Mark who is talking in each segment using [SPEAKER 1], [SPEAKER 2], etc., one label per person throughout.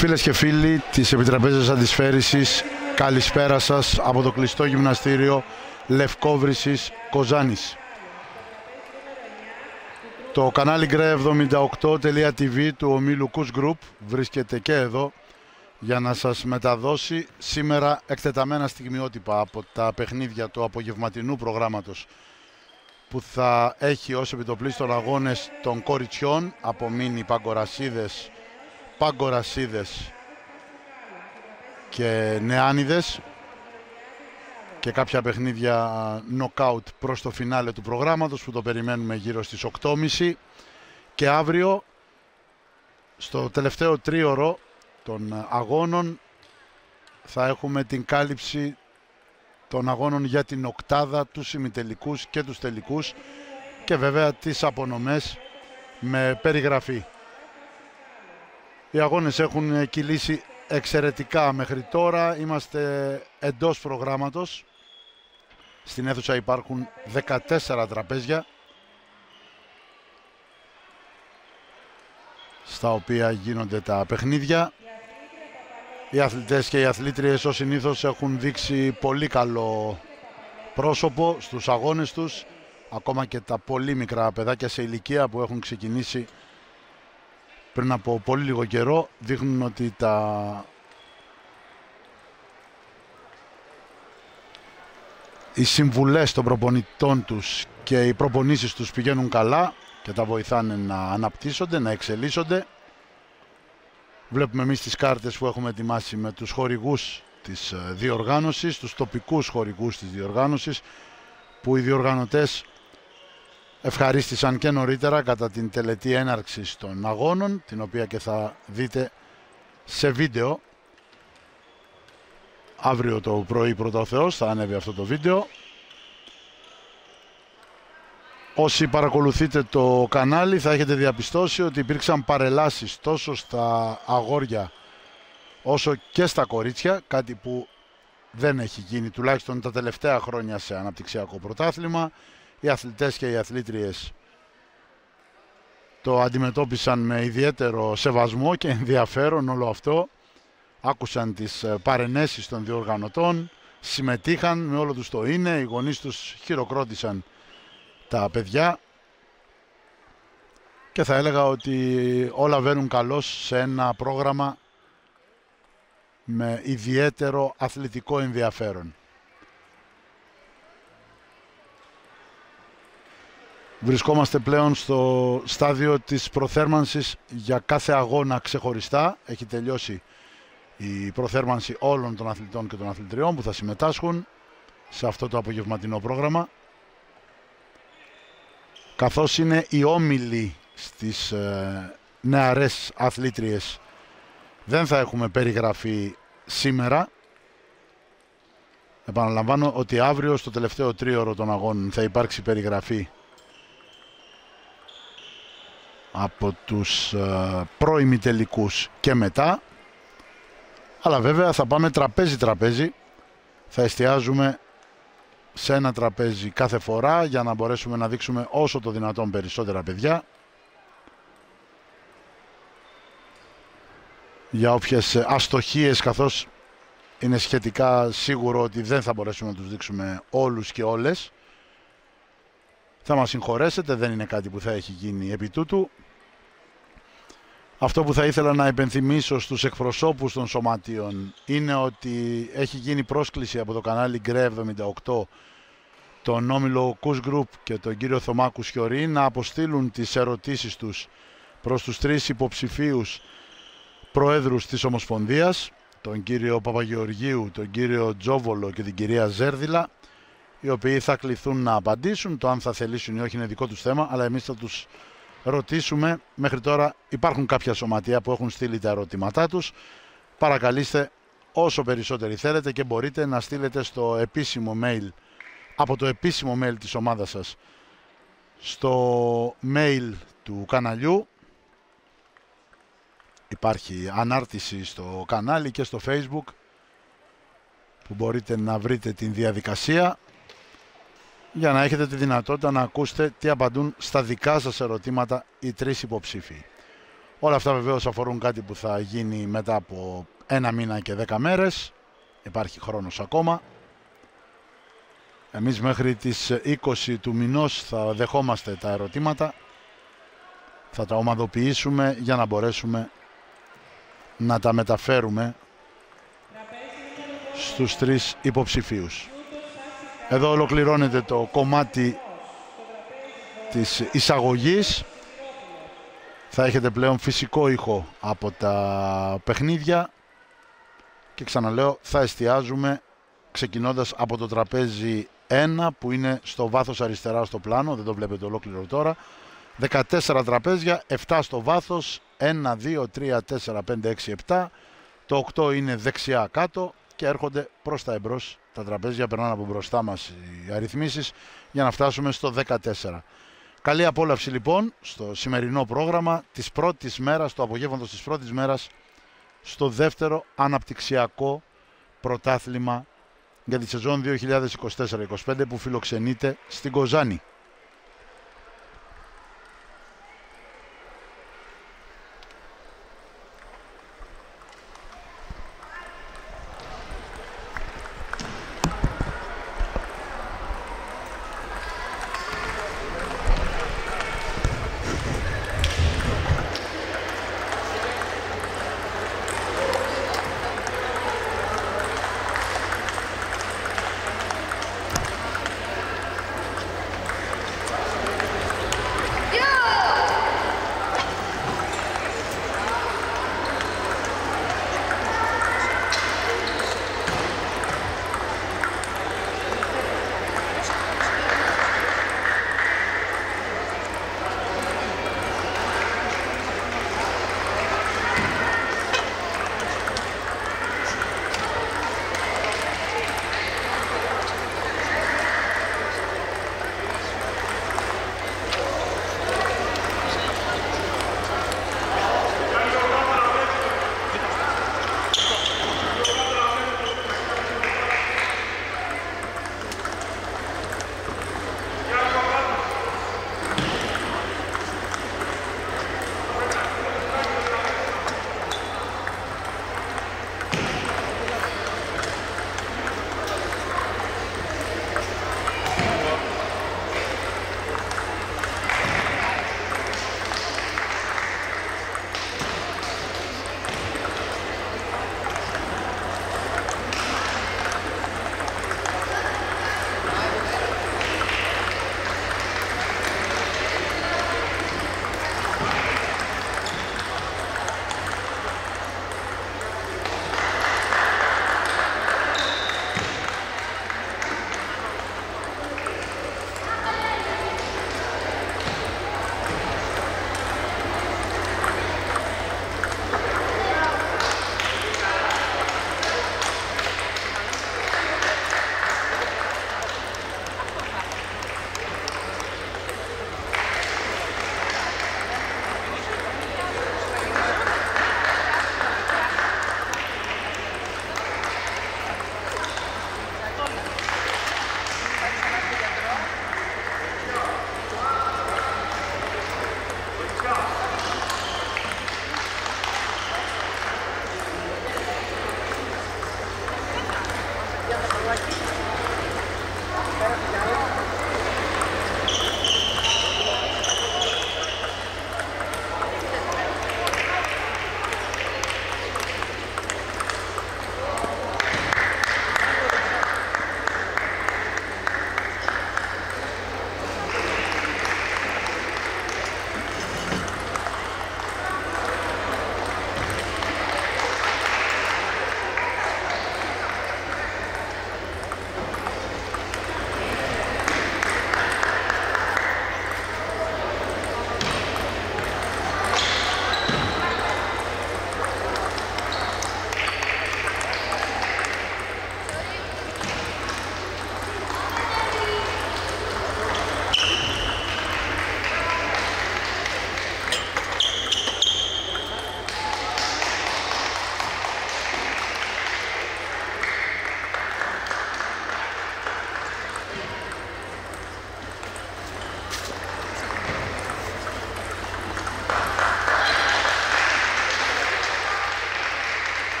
[SPEAKER 1] Φίλες και φίλοι της Επιτραπέζιας Αντισφαίρησης, καλησπέρα σας από το κλειστό γυμναστήριο Λευκόβρησης Κοζάνης. Το κανάλι Relive.78.tv του ομίλου KOUSgroup βρίσκεται και εδώ για να σας μεταδώσει σήμερα εκτεταμένα στιγμιότυπα από τα παιχνίδια του απογευματινού προγράμματος που θα έχει ως επιτοπλίστων αγώνες των κοριτσιών από μίνι παγκορασίδες και νεάνιδες και κάποια παιχνίδια νοκάουτ προς το φινάλε του προγράμματος που το περιμένουμε γύρω στις 8.30, και αύριο στο τελευταίο τρίωρο των αγώνων θα έχουμε την κάλυψη των αγώνων για την οκτάδα, τους ημιτελικούς και τους τελικούς και βέβαια τις απονομές με περιγραφή. Οι αγώνες έχουν κυλήσει εξαιρετικά μέχρι τώρα, είμαστε εντός προγράμματος. Στην αίθουσα υπάρχουν 14 τραπέζια στα οποία γίνονται τα παιχνίδια. Οι αθλητές και οι αθλήτριες ως συνήθως έχουν δείξει πολύ καλό πρόσωπο στους αγώνες τους. Ακόμα και τα πολύ μικρά παιδάκια σε ηλικία που έχουν ξεκινήσει πριν από πολύ λίγο καιρό δείχνουν ότι οι συμβουλές των προπονητών τους και οι προπονήσεις τους πηγαίνουν καλά και τα βοηθάνε να αναπτύσσονται, να εξελίσσονται. Βλέπουμε εμείς τις κάρτες που έχουμε ετοιμάσει με τους χορηγούς της διοργάνωσης, τους τοπικούς χορηγούς της διοργάνωσης, που οι διοργανωτές ευχαρίστησαν και νωρίτερα κατά την τελετή έναρξης των αγώνων, την οποία και θα δείτε σε βίντεο. Αύριο το πρωί πρώτα ο Θεός θα ανέβει αυτό το βίντεο. Όσοι παρακολουθείτε το κανάλι θα έχετε διαπιστώσει ότι υπήρξαν παρελάσεις τόσο στα αγόρια όσο και στα κορίτσια, κάτι που δεν έχει γίνει τουλάχιστον τα τελευταία χρόνια σε αναπτυξιακό πρωτάθλημα. Οι αθλητές και οι αθλήτριες το αντιμετώπισαν με ιδιαίτερο σεβασμό και ενδιαφέρον όλο αυτό. Άκουσαν τις παρενέσεις των διοργανωτών, συμμετείχαν με όλο τους το είναι, οι γονείς τους χειροκρότησαν τα παιδιά και θα έλεγα ότι όλα βαίνουν καλώς σε ένα πρόγραμμα με ιδιαίτερο αθλητικό ενδιαφέρον. Βρισκόμαστε πλέον στο στάδιο της προθέρμανσης για κάθε αγώνα ξεχωριστά. Έχει τελειώσει η προθέρμανση όλων των αθλητών και των αθλητριών που θα συμμετάσχουν σε αυτό το απογευματινό πρόγραμμα. Καθώς είναι οι όμιλοι στις νεαρές αθλήτριες, δεν θα έχουμε περιγραφή σήμερα. Επαναλαμβάνω ότι αύριο στο τελευταίο τρίωρο των αγώνων θα υπάρξει περιγραφή από τους προημιτελικούς και μετά. Αλλά βέβαια θα πάμε τραπέζι-τραπέζι. Θα εστιάζουμε σε ένα τραπέζι κάθε φορά για να μπορέσουμε να δείξουμε όσο το δυνατόν περισσότερα παιδιά. Για όποιες αστοχίες, καθώς είναι σχετικά σίγουρο ότι δεν θα μπορέσουμε να τους δείξουμε όλους και όλες, θα μας συγχωρέσετε, δεν είναι κάτι που θα έχει γίνει επί τούτου. Αυτό που θα ήθελα να υπενθυμίσω στους εκπροσώπους των σωματείων είναι ότι έχει γίνει πρόσκληση από το κανάλι Relive.78 τον όμιλο KOUSgroup και τον κύριο Θωμά KOUSioris να αποστείλουν τις ερωτήσεις τους προς τους τρεις υποψηφίους προέδρους της Ομοσπονδίας, τον κύριο Παπαγεωργίου, τον κύριο Τζόβολο και την κυρία Ζέρδηλα, οι οποίοι θα κληθούν να απαντήσουν. Το αν θα θελήσουν ή όχι είναι δικό τους θέμα, αλλά εμείς θα τους ρωτήσουμε. Μέχρι τώρα υπάρχουν κάποια σωματεία που έχουν στείλει τα ερωτήματά τους. Παρακαλείστε όσο περισσότεροι θέλετε και μπορείτε να στείλετε στο επίσημο mail, από το επίσημο mail της ομάδας σας, στο mail του καναλιού. Υπάρχει ανάρτηση στο κανάλι και στο Facebook που μπορείτε να βρείτε την διαδικασία για να έχετε τη δυνατότητα να ακούσετε τι απαντούν στα δικά σας ερωτήματα οι τρεις υποψήφοι. Όλα αυτά βεβαίως αφορούν κάτι που θα γίνει μετά από 1 μήνα και 10 μέρες. Υπάρχει χρόνος ακόμα. Εμείς μέχρι τις 20 του μηνός θα δεχόμαστε τα ερωτήματα. Θα τα ομαδοποιήσουμε για να μπορέσουμε να τα μεταφέρουμε στους 3 υποψηφίους. Εδώ ολοκληρώνεται το κομμάτι της εισαγωγής. Θα έχετε πλέον φυσικό ήχο από τα παιχνίδια και ξαναλέω, θα εστιάζουμε ξεκινώντας από το τραπέζι 1 που είναι στο βάθος αριστερά στο πλάνο, δεν το βλέπετε ολόκληρο τώρα. 14 τραπέζια, 7 στο βάθος, 1, 2, 3, 4, 5, 6, 7. Το 8 είναι δεξιά κάτω και έρχονται προς τα εμπρός. Τα τραπέζια περνάνε από μπροστά μας οι αριθμίσεις για να φτάσουμε στο 14. Καλή απόλαυση λοιπόν στο σημερινό πρόγραμμα της πρώτης μέρας, το απογεύματος της πρώτης μέρας, στο δεύτερο αναπτυξιακό πρωτάθλημα για τη σεζόν 2024-25 που φιλοξενείται στην Κοζάνη.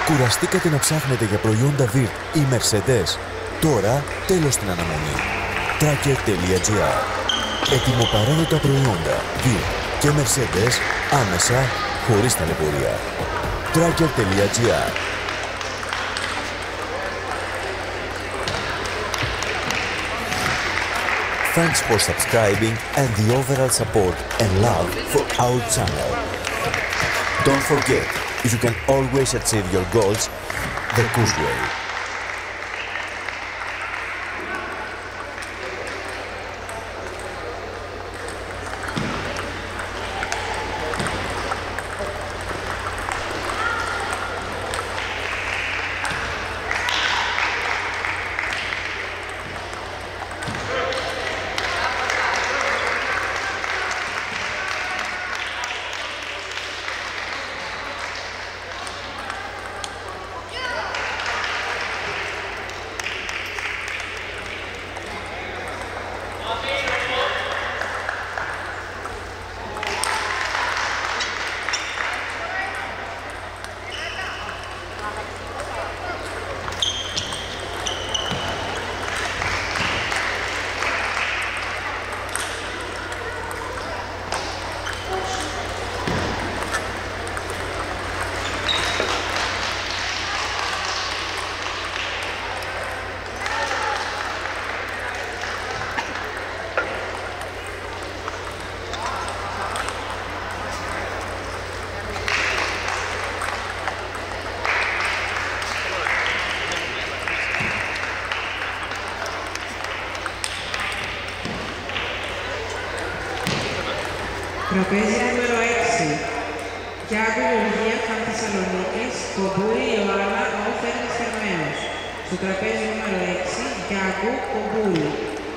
[SPEAKER 2] Κουραστήκατε να ψάχνετε για προϊόντα Virt ή Mercedes? Τώρα τέλος στην αναμονή. Tracker.gr. Ετοιμοπαράδοτα προϊόντα Virt και Mercedes άμεσα, χωρίς ταλαιπωρία. Tracker.gr. Thanks for subscribing and the overall support and love for our channel. Don't forget, you can always achieve your goals the KOUS way.
[SPEAKER 3] Τραπέζι νούμερο 6. Γιάνγκου Γεωργία Χαμ Θεσσαλονίκης, Κομπούρη Ιωάννα Όφερνης Θερμένος. Στο τραπέζι νούμερο 6, Γιάνγκου Κομπούρη.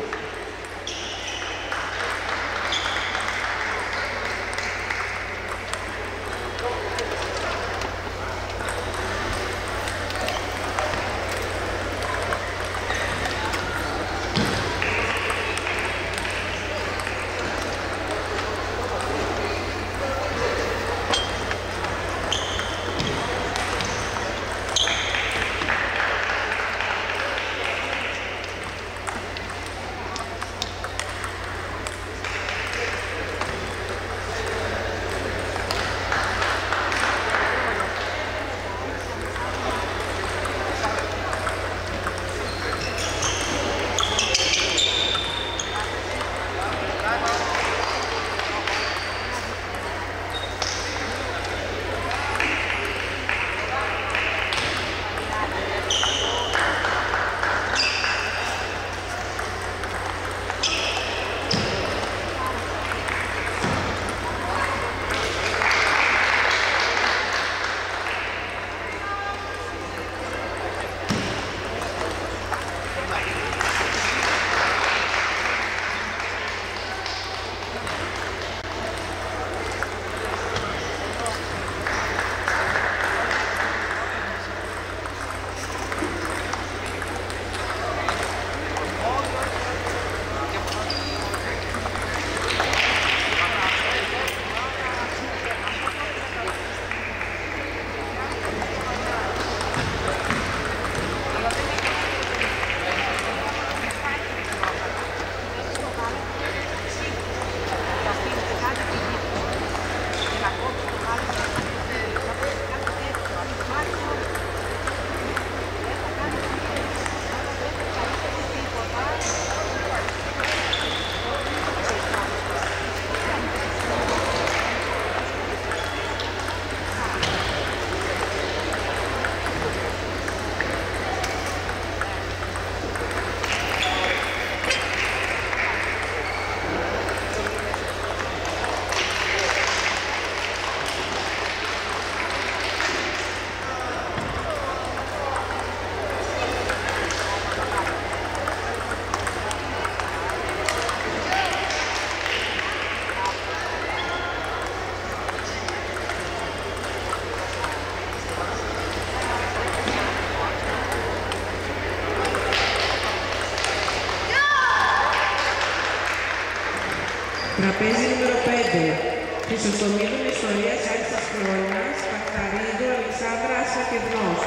[SPEAKER 3] Τραπέζι νούμερο 5. Χρυσοστομίδων Ιστορίας Άλυσας Χρόνιας, Πακταρίδου Αλεξάνδρα Ασακεδνός.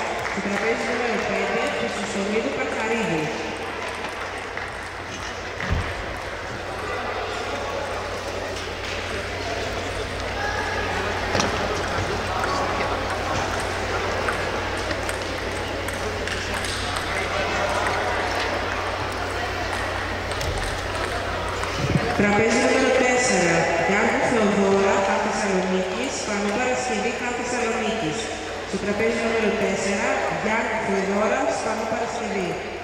[SPEAKER 3] Τραπέζι νούμερο 4. Γιάννου Θεοδώρα, ΧΑΜ Θεσσαλονίκης, Σπανού Παρασκευή, ΧΑΜ Θεσσαλονίκης. Στο τραπέζι νούμερο 4, Γιάννου Θεοδώρα, Σπανού Παρασκευή.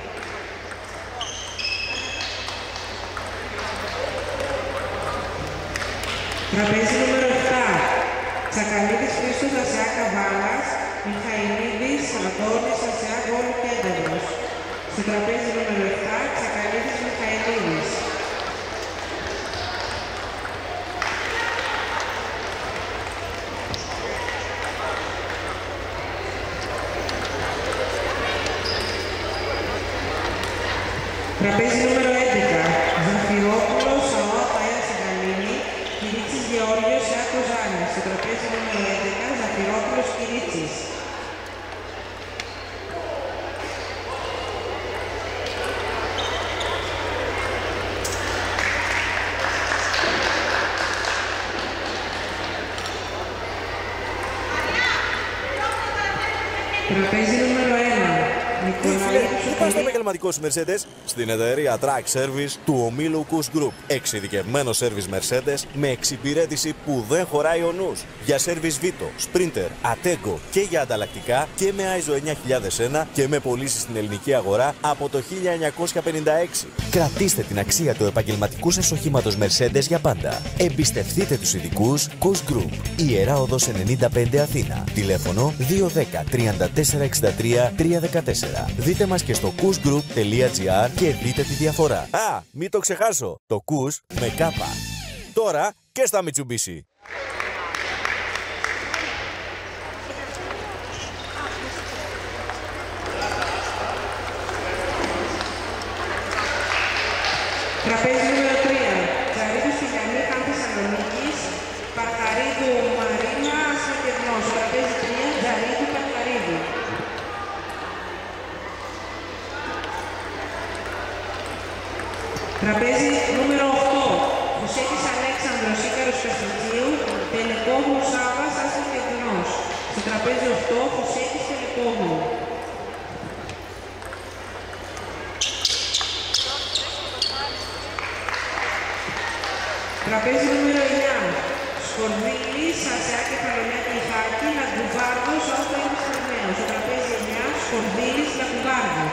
[SPEAKER 3] Τραπέζι νούμερο 7. Τσακαλίδης Χρήστος, ΑΣΕΑ Καβάλας, Μιχαηλίδης, Αντώνης, ΑΣΕΑ Γόλου Κέντρος. Στο τραπέζι νούμερο 7, Τσακαλίδης Μιχαηλίδης. Τραπέζι νούμερο 11, Ζαφυρόπουλος, ΑΟΑ Παΐας Γαλήνη, Κυρίτσης Γεώργιος, ΑΟΑ Κοζάνης. Στο τραπέζι νούμερο 11, Ζαφυρόπουλος, Κυρίτσης. Τραπέζι νούμερο 1.
[SPEAKER 2] Πού πας στο επαγγελματικό σου Mercedes? Στην εταιρεία Track Service του ομίλου KOUSgroup. Εξειδικευμένο service Mercedes με εξυπηρέτηση που δεν χωράει ο νους. Για service Vito, Sprinter, Attego και για ανταλλακτικά και με ISO 9001 και με πωλήσεις στην ελληνική αγορά από το 1956. Κρατήστε την αξία του επαγγελματικού σας οχήματος Mercedes για πάντα. Εμπιστευτείτε τους ειδικούς KOUSgroup. Ιερά Οδός 95 Αθήνα. Τηλέφωνο 210 34 63 314. Δείτε μας και στο kousgroup.gr και δείτε τη διαφορά. Α, μην το ξεχάσω. Το KOUS με κάπα. Τώρα και στα Mitsubishi.
[SPEAKER 3] Τραπέζι νούμερο 3. Τζαρίδου Σιγανή, ΧΑΜ Θεσσαλονίκης, Παρχαρίδου Μαρίνα, Ασμακευνός. Τραπέζι 3, Τζαρίδου Παρχαρίδου. Τραπέζι νούμερο 8. Φουσέτης Αλέξανδρος, Ίκαρος Καστιτσίου, Τελεκόγλου Σάββας, Ασμακευνός. Στο τραπέζι 8, Φουσέτης Τελεκόγλου. Τραπέζι νούμερο 9. Σκορδίλης, ΑΣΕΑ Κεφαλονιά Κλειφάκη, Λαγκουβάρδος, ΑΟΠΑ Ινσταγμένος. Στο τραπέζι 9, Σκορδίλης, Λαγκουβάρδος.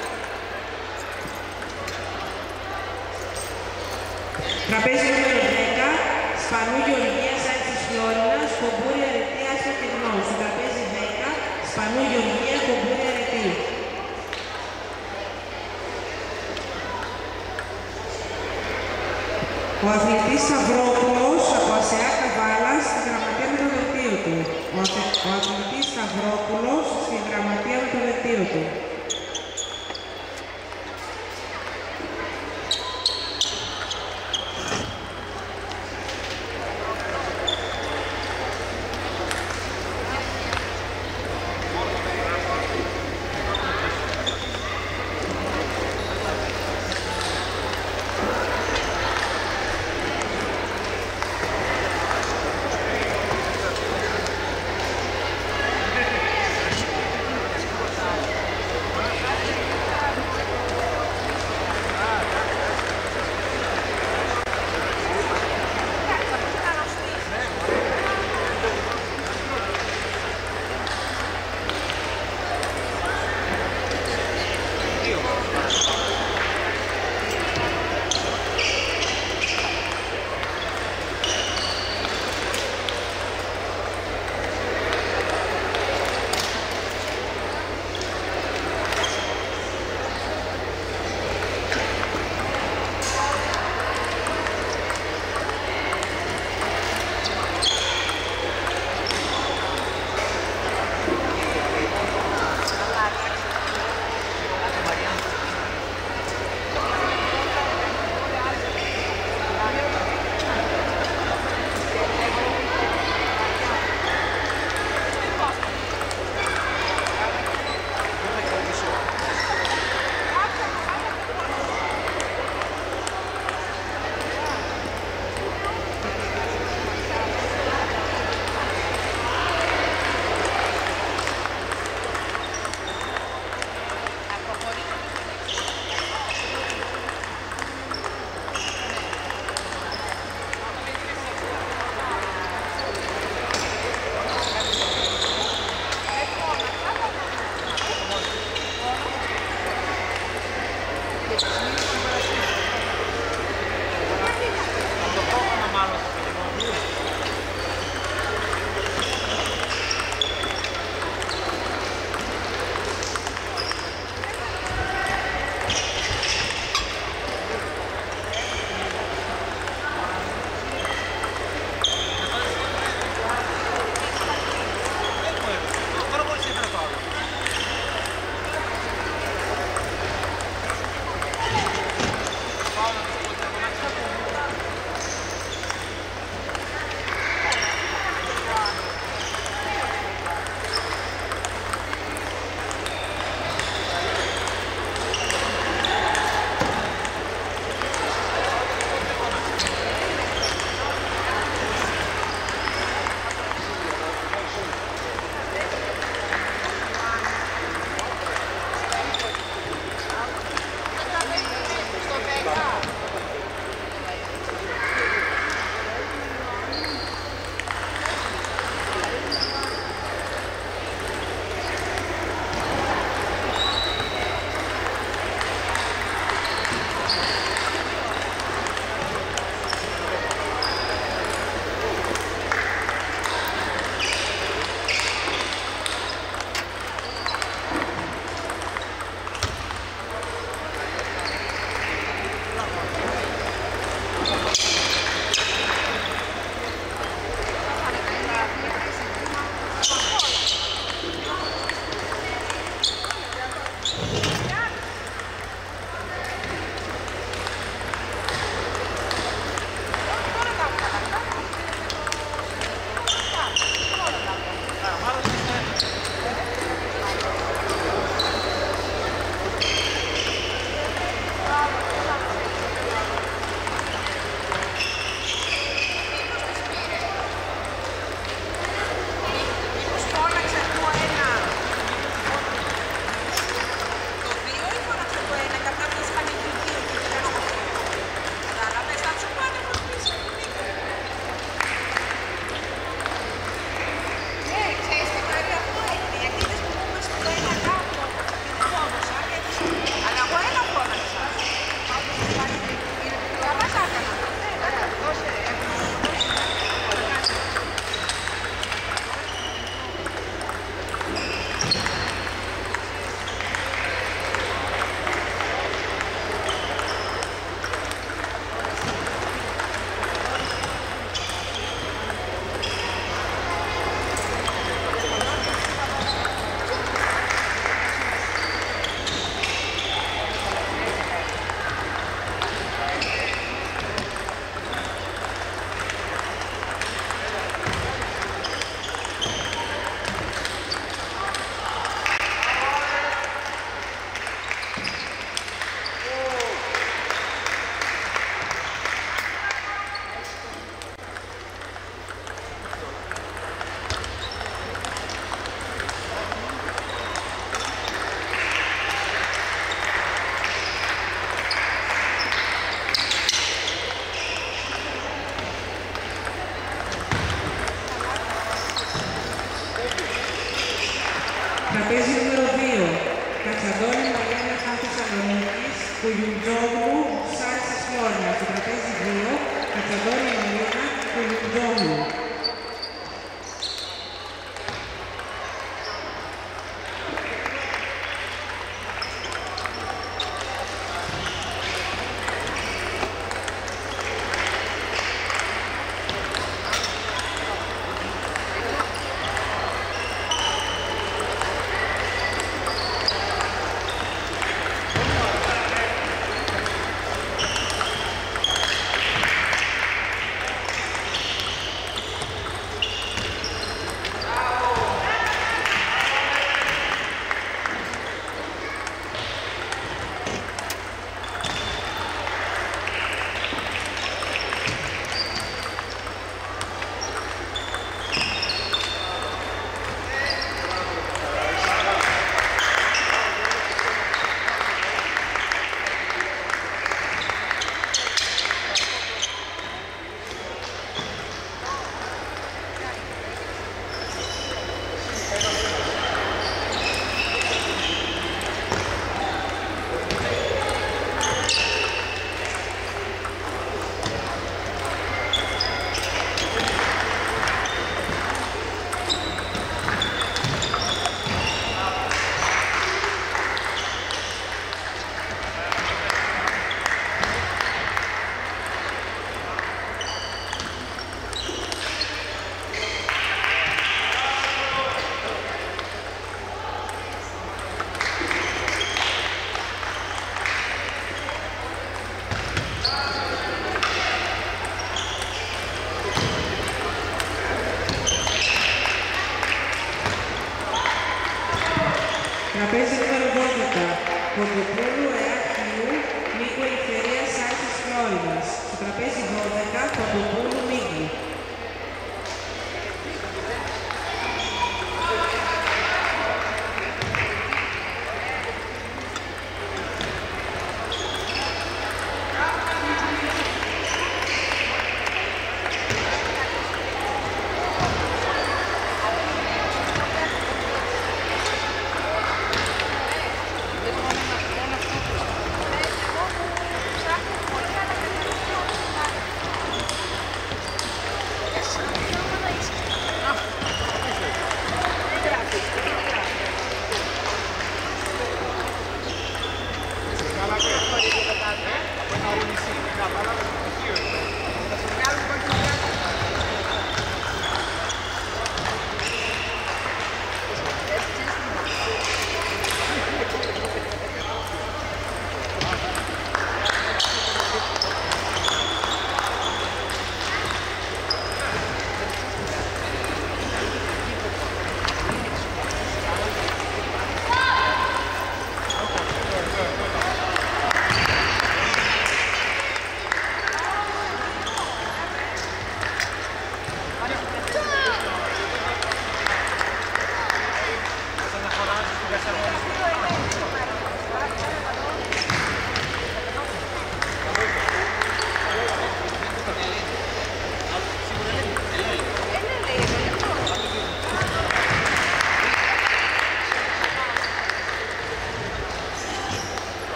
[SPEAKER 3] Τραπέζι νούμερο 10. Σπανού Γεωργίας, Άλτσης Φλόρινας, Κομπούρη Αρετή, Άσπα Κευνός. Στο τραπέζι 10, Σπανού Γεωργία, Κομπούρη Αρετή. Ο αθλητής Σταυρόπουλος από ΑΣΕΑ Καβάλας στη γραμματεία με το δελτίο του. Ο αθλητής Σταυρόπουλος στη γραμματεία με το δελτίο του. Κουλιουτζόγλου, Σάρσης Φλόρνα. Στο τραπέζι 2, Κατσαντόρη Μαρίνα, Κουλιουτζόγλου. Τραπέζι νούμερο 12, Κοντοπούλου, Εάκιου, Μίκου Ελευθερίας, Σάρσης Φλόρινας. Στο τραπέζι 12, Κοντοπούλου, Μίκου.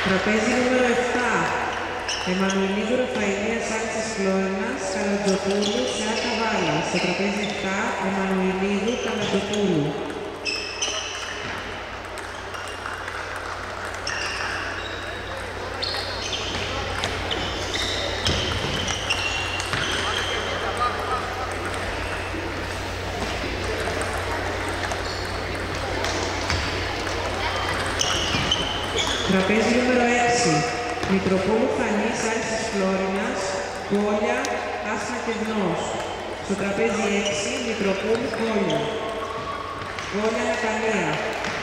[SPEAKER 3] Τραπέζι νούμερο 7. Εμμανουηλίδου Ραφαηλίας Άλσης Φλόρινας Καλατζοπούλου σε άκα βάλα. Στο τραπέζι 7, Εμμανουηλίδου Καλατζοπούλου. Τραπέζι νούμερο 6. Μητροπούλου Φανής Άλσης Φλόρινας, Γκόλια, Άσμα και Γνός. Στο τραπέζι 6, Μητροπούλου Γκόλια. Γκόλια Ναταλία.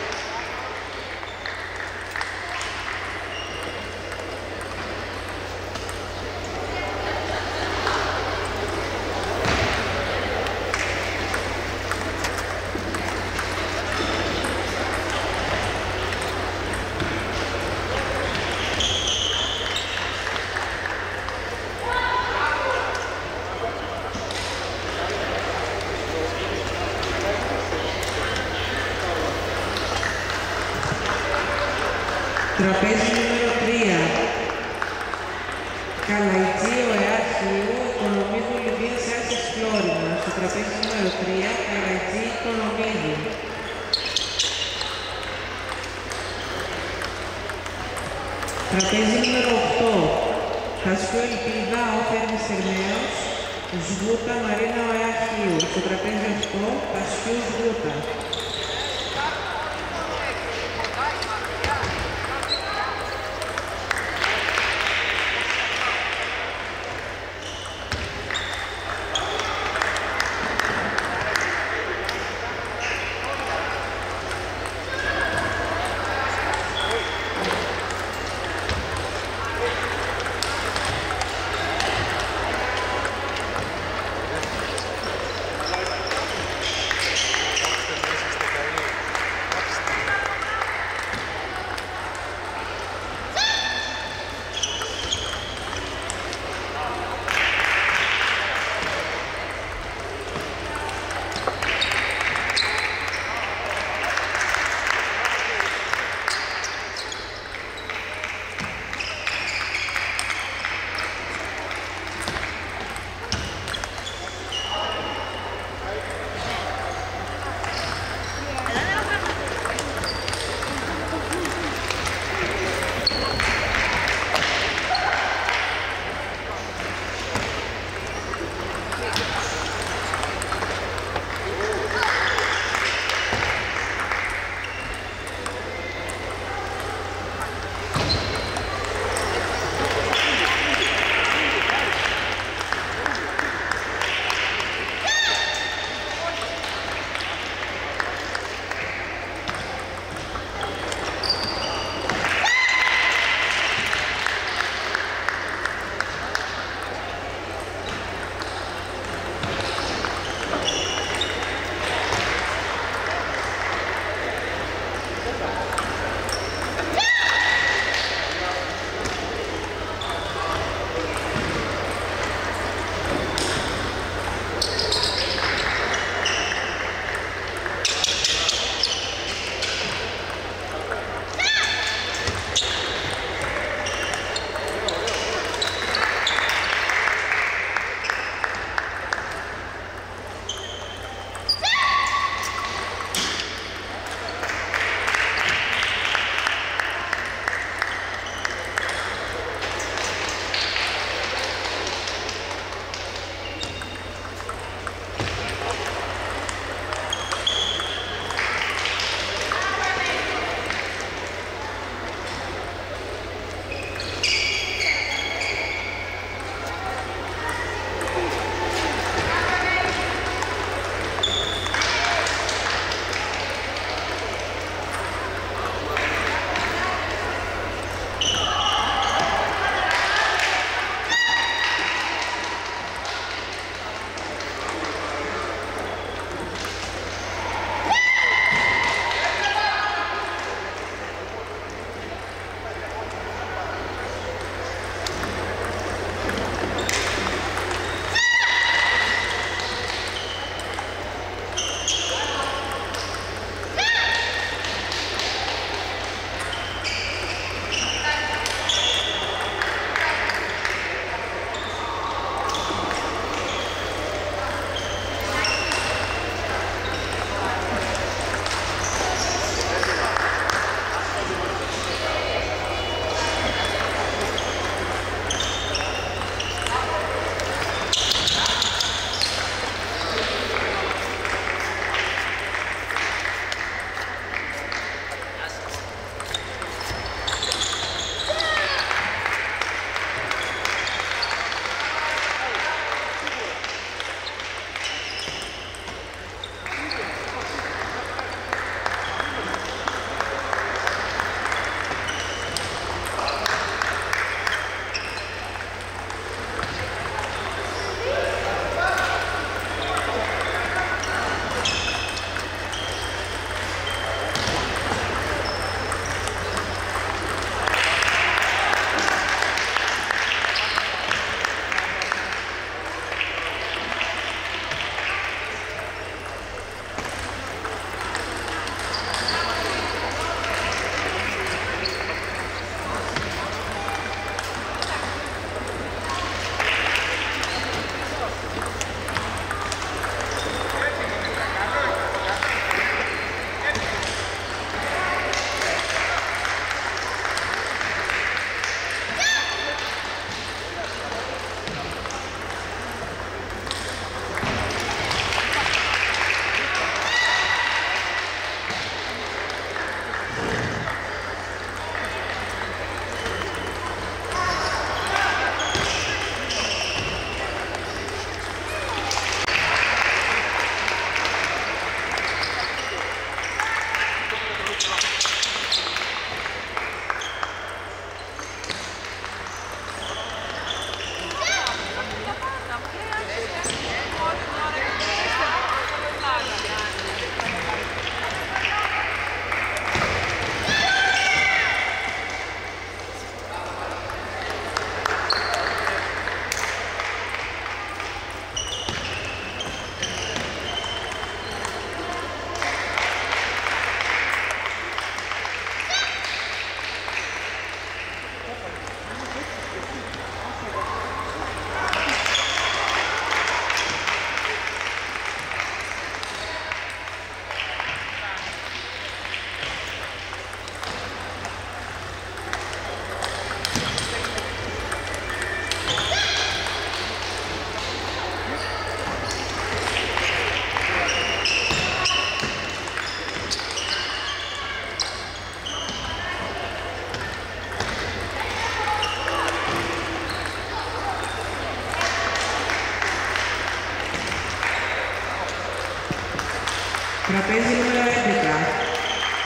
[SPEAKER 3] Τραπέζι νούμερο 3. Καλαϊτζή Οεάρχιου, Οικονομίδου Λιβύης Άλσης Φλόρινα. Στο τραπέζι νούμερο 3, Καλαϊτζή Οικονομίδου. Τραπέζι νούμερο 8. Χασιού Ελπίδα Όφερμης Ερμαίος, Σβούτα Μαρίνα Οεάρχιου. Στο τραπέζι 8, Χασιού Σβούτα.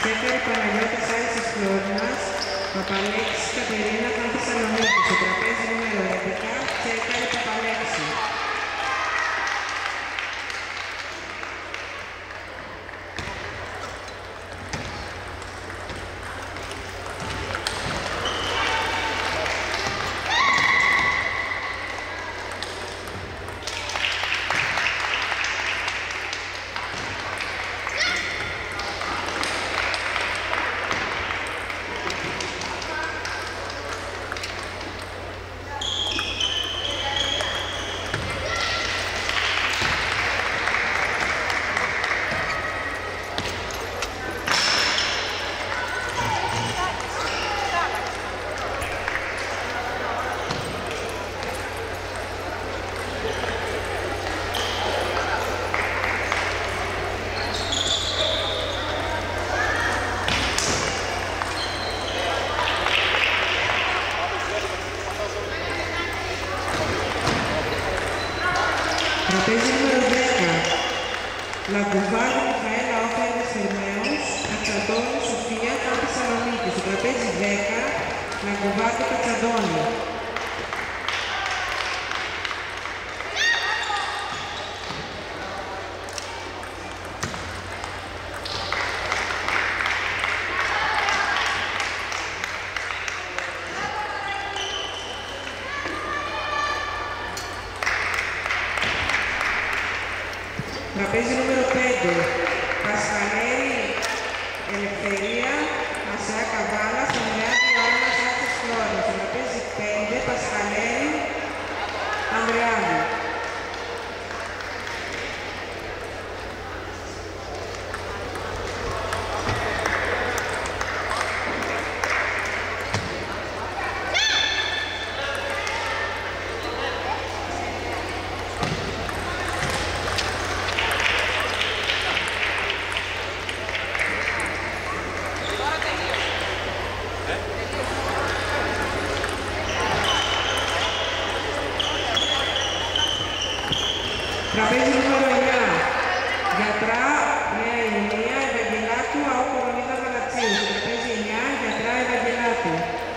[SPEAKER 3] Τσέκαρη Παναγιώτης Άρησης Φλόρινας, Παπαλέξης Κατερίνα Καν Θεσσαλονίκη. Στο τραπέζι νούμερο 11, Τσέκαρη Παπαλέξη. Τραπέζι νούμερο 10, Λαγκουβάκη Μιχαέλα Όφερνης Θερμαίος, Κατσαντώνη Σοφία Καν Θεσσαλονίκη. Στο τραπέζι 10, Λαγκουβάκη Κατσαντώνη. Τραπέζι νούμερο 5, Πασχαλέρη Ελευθερία, Μασέα Καβάλα, Ανδρεάδη Ιωάννα Σάτσης Φλόρας. Στο τραπέζι 5, Πασχαλέρη Ανδρεάδη. Τραπέζι νούμερο 9, Γιατρά Νέα Ειρηνία Ευαγγελάτου ΑΟ Κορονίδα Γαλατσίου. Στο τραπέζι 9, Γιατρά Ευαγγελάτου.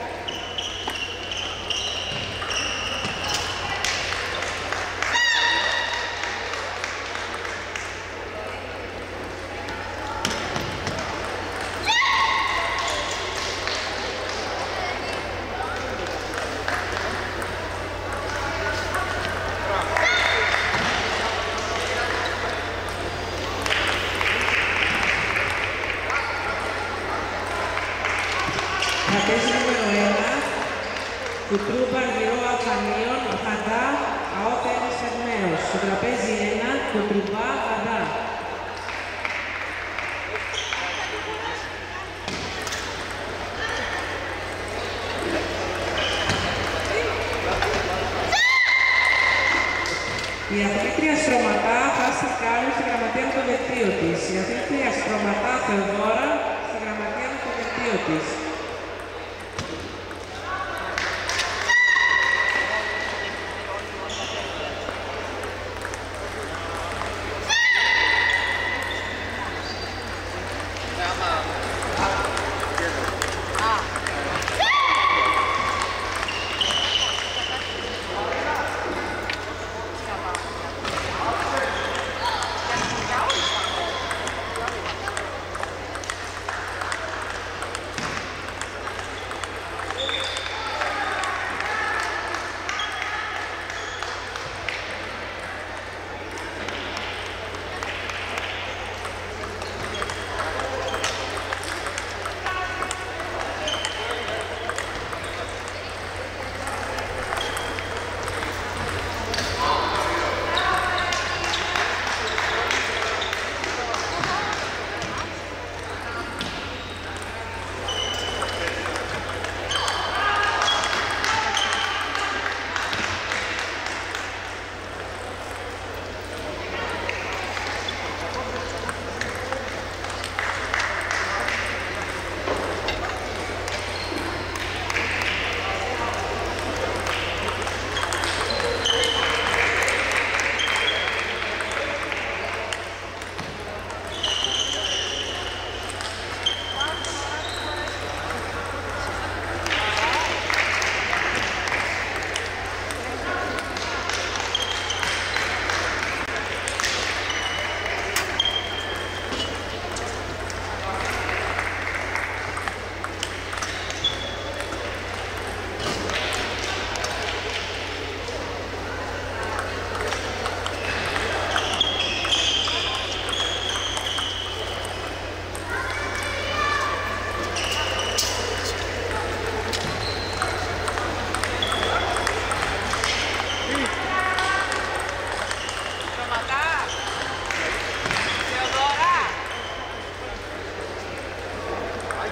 [SPEAKER 3] Τραπέζι νούμερο 1, Κουτρούμπα Αργυρό Αφανίων, Χαντά, ΑΟ Τένις Θερμαίος. Στο τραπέζι 1, Κουτρούμπα, Χαντά. Η αθλήτρια Στρωματά Φάστη Κάλλου στη γραμματεία του δελτίου της. Η αθλήτρια Στρωματά Θεοδώρα στη γραμματεία του δελτίου της.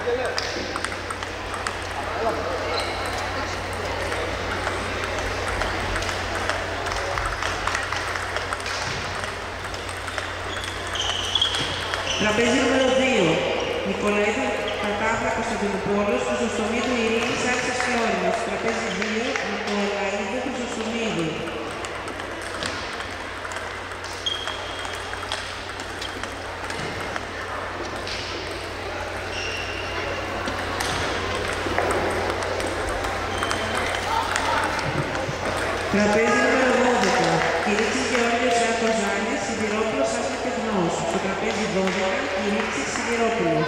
[SPEAKER 3] Τραπέζι νούμερο 2. Νικολαίδη Κατάφρα Κωνσταντινούπολος, Χρυσοστομίδου Ειρήνης Άξας Φλόρινας. Τραπέζι 2. Νικολαίδη Χρυσοστομίδου. Τραπέζι νούμερο 12. Κυρίξης Γεώργιος Κοζάνης, Σιδηρόπουλος Άσμα Κευνός. Στο τραπέζι 12. Κυρίξης Σιδηρόπουλος.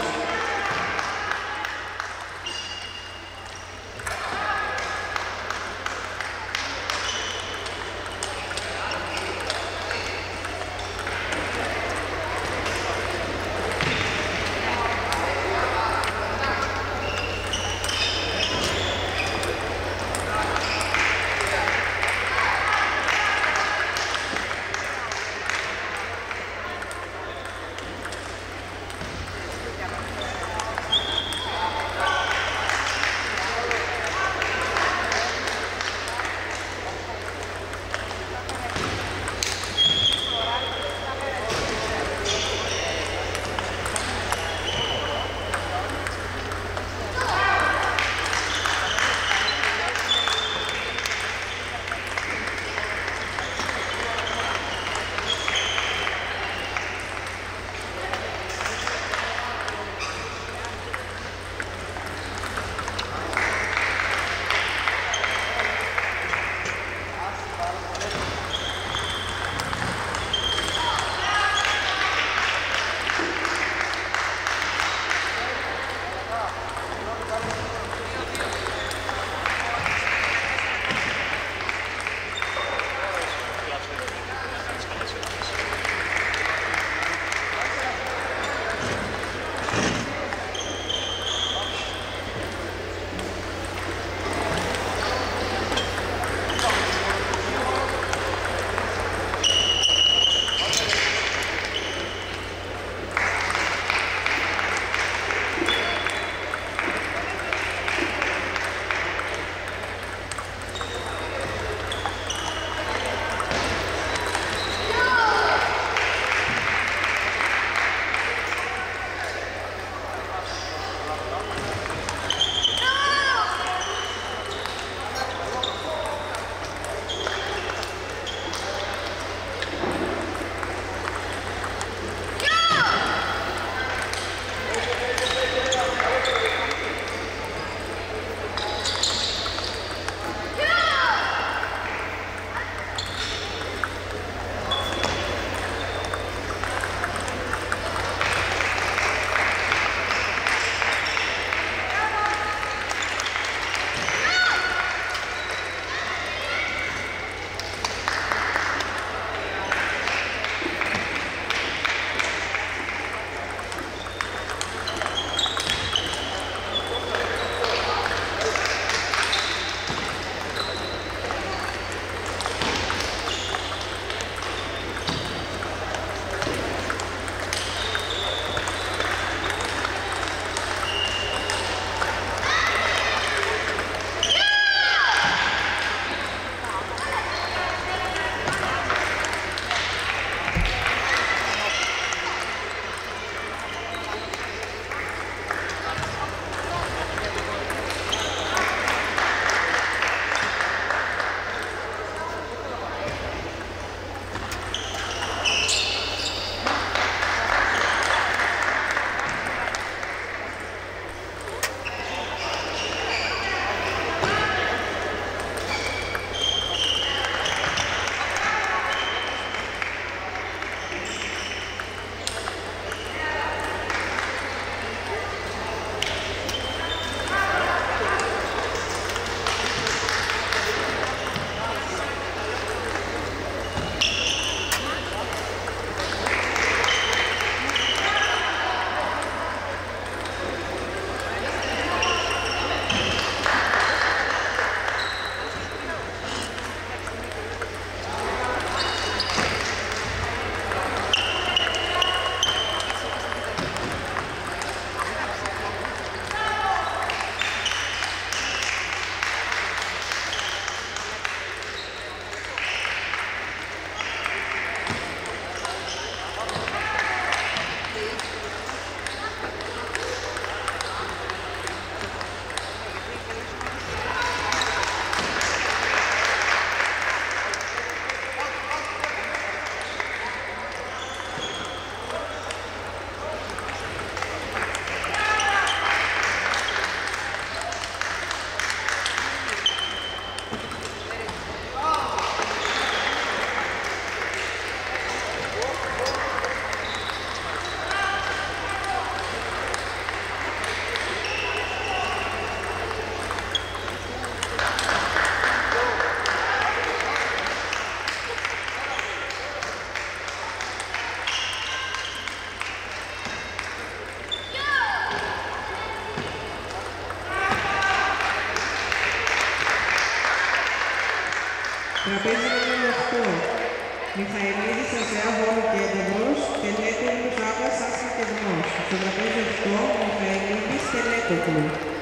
[SPEAKER 3] Τραπέζι νούμερο 8. Μιχαηλίδης Ασεά Βόλου Κέντευρος, Τελέτογλους Άβας Άσμα Κεδμός. Στο τραπέζι 8, Μιχαηλίδης Τελέτογλου.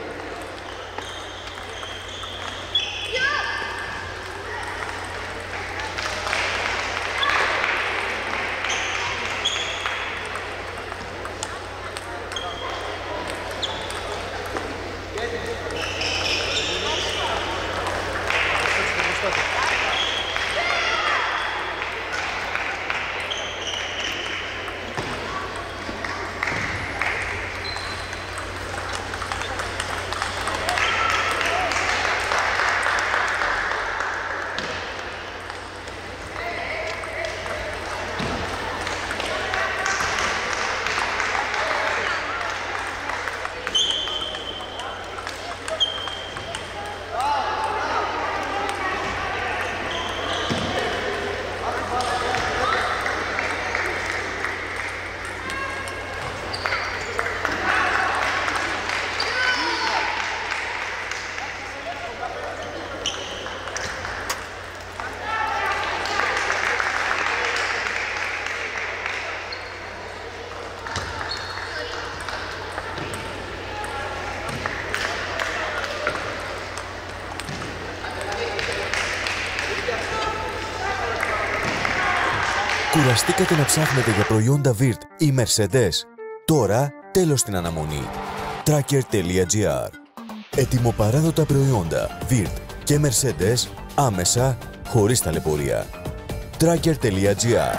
[SPEAKER 2] Κουραστήκατε να ψάχνετε για προϊόντα Virt ή Mercedes? Τώρα τέλος στην αναμονή. Tracker.gr. Ετοιμοπαράδοτα προϊόντα Virt και Mercedes άμεσα, χωρίς ταλαιπωρία. Tracker.gr.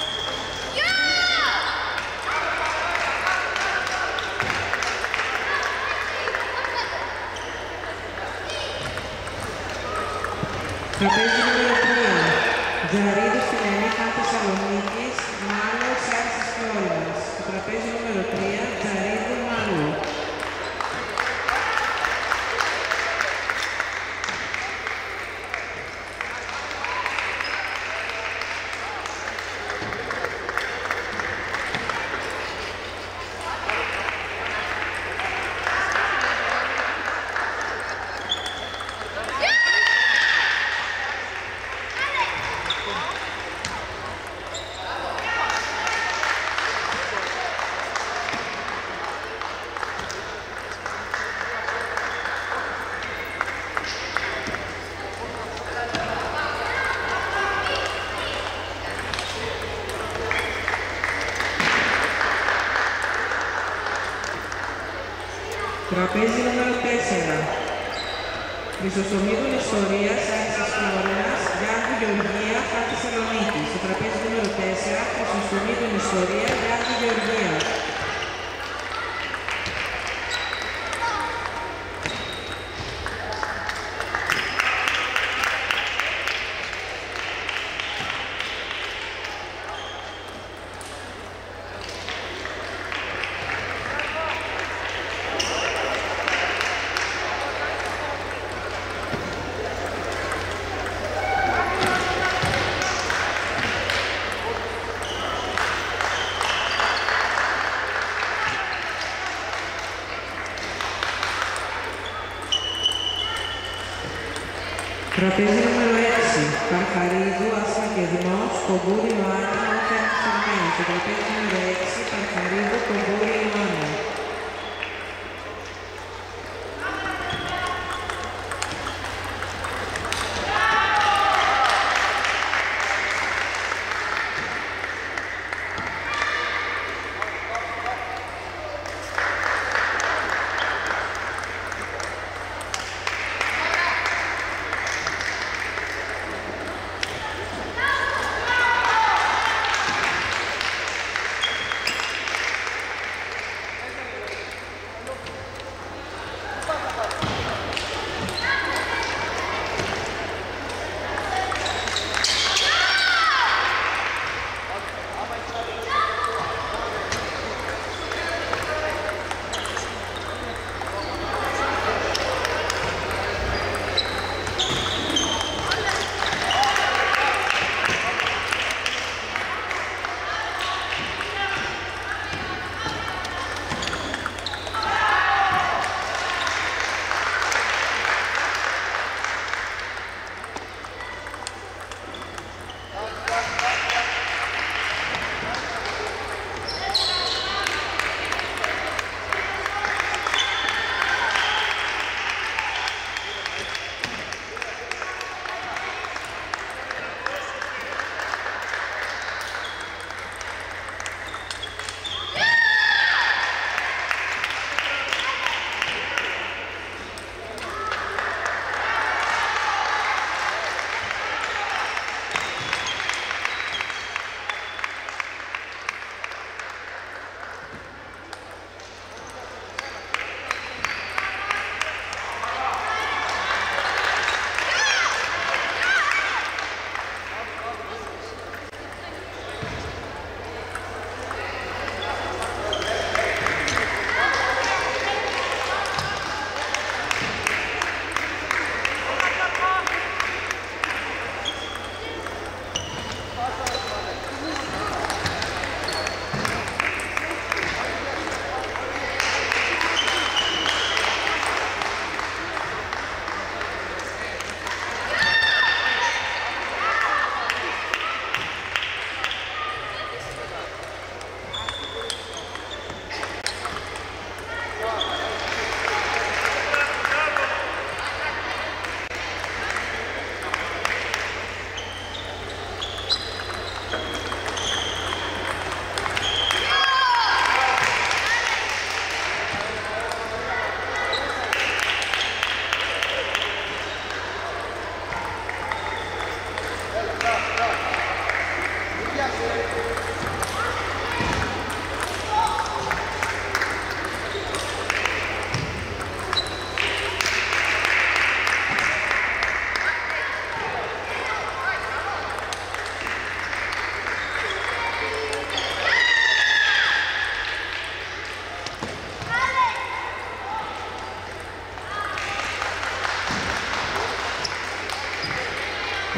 [SPEAKER 3] Τραπέζι νούμερο 3. Τζαρίδης στην Ενίχα Θεσσαλονίκης, Μάλλος Άρσης Φιόλας. Στο τραπέζι νούμερο 3, Τζαρίδη Μάλλου. Τραπέζι νούμερο 4. Χρυσοστομίδων Ιστορίας, Άρης Φλόρινας, Γιάννη Γεωργία, Χάρτη Θεσσαλονίκη. Στο τραπέζι νούμερο 4, Χρυσοστομίδων Ιστορίας, Γιάννη Γεωργία. Τραπέζι νούμερο 6. Καρχαρίδου, Άσμα Κεδμός, Κομπούρη Ιωάννα, Όφια Αναπτυξιακό. Στο τραπέζι νούμερο 6. Καρχαρίδου, Κομπούρη Ιωάννα.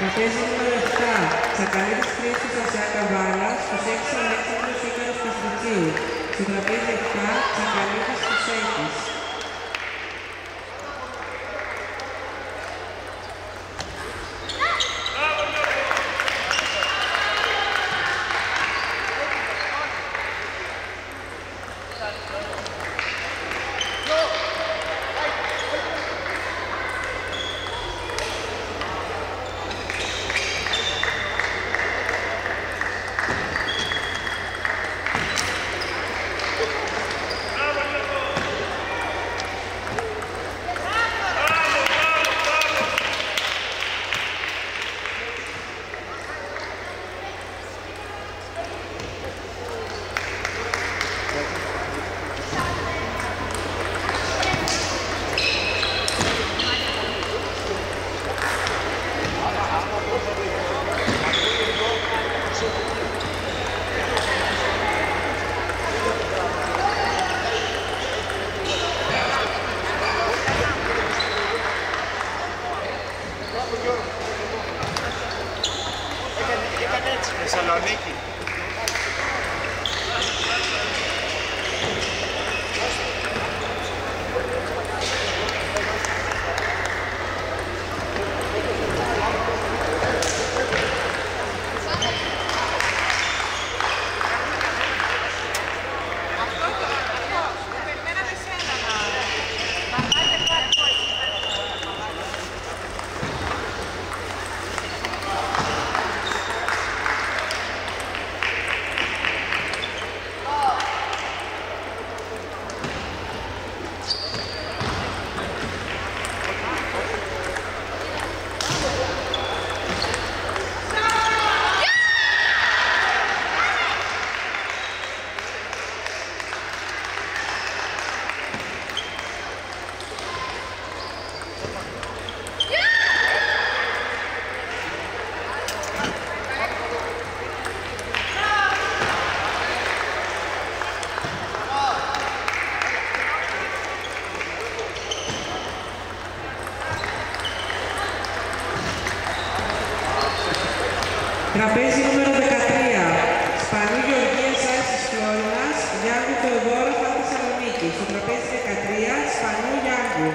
[SPEAKER 3] Τραπέζι νούμερο 7. Τσακαλίδης Χρήστος Ασιάκα Βάλα, στους 6 Αλέξανδρος Ίκαρος Καστριτσίου. Στο τραπέζι 7, Τσακαλίδης Χρυσέκης.
[SPEAKER 4] Θεσσαλονίκη.
[SPEAKER 3] Τραπέζι νούμερο 13. Σπανού Γεωργίας Άλσης Φλόρινας, Γιάνγκου Θεοδόρα Φαν Θεσσαλονίκη. Στο τραπέζι 13, Σπανού Γιάνγκου.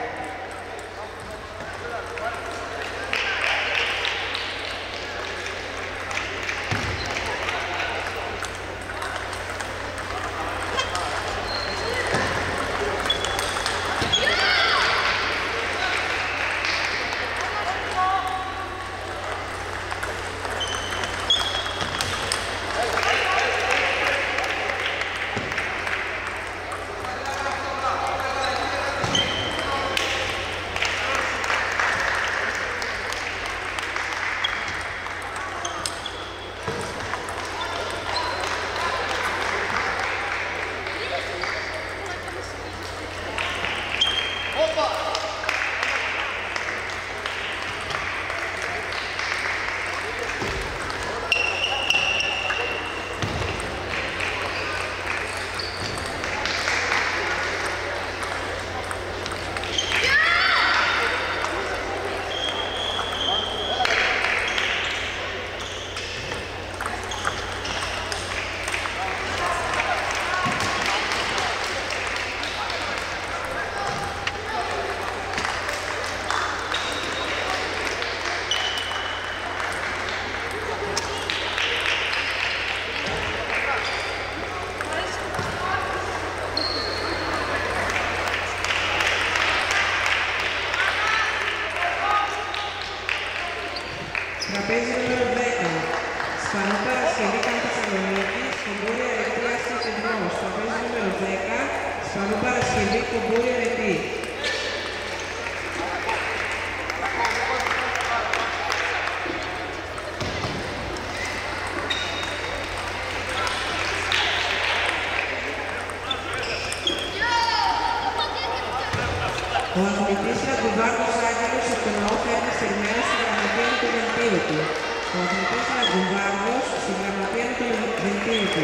[SPEAKER 3] Τραπέζι νούμερο 10. Σπανού Παρασκευή Καν Θεσσαλονίκη, Κομπούρη Αρετή Άσχη Κεντρός. Τραπέζι νούμερο 10. Σπανού Παρασκευή Κομπούρη Αρετή. Ο αθλητής Ραγκουβάρδος Άγγελος από τον ΑΟ φέρνει στερημένο στη γραμματεία του δελτίου του. Ο αθλητής Ραγκουβάρδος στη γραμματεία του δελτίου του.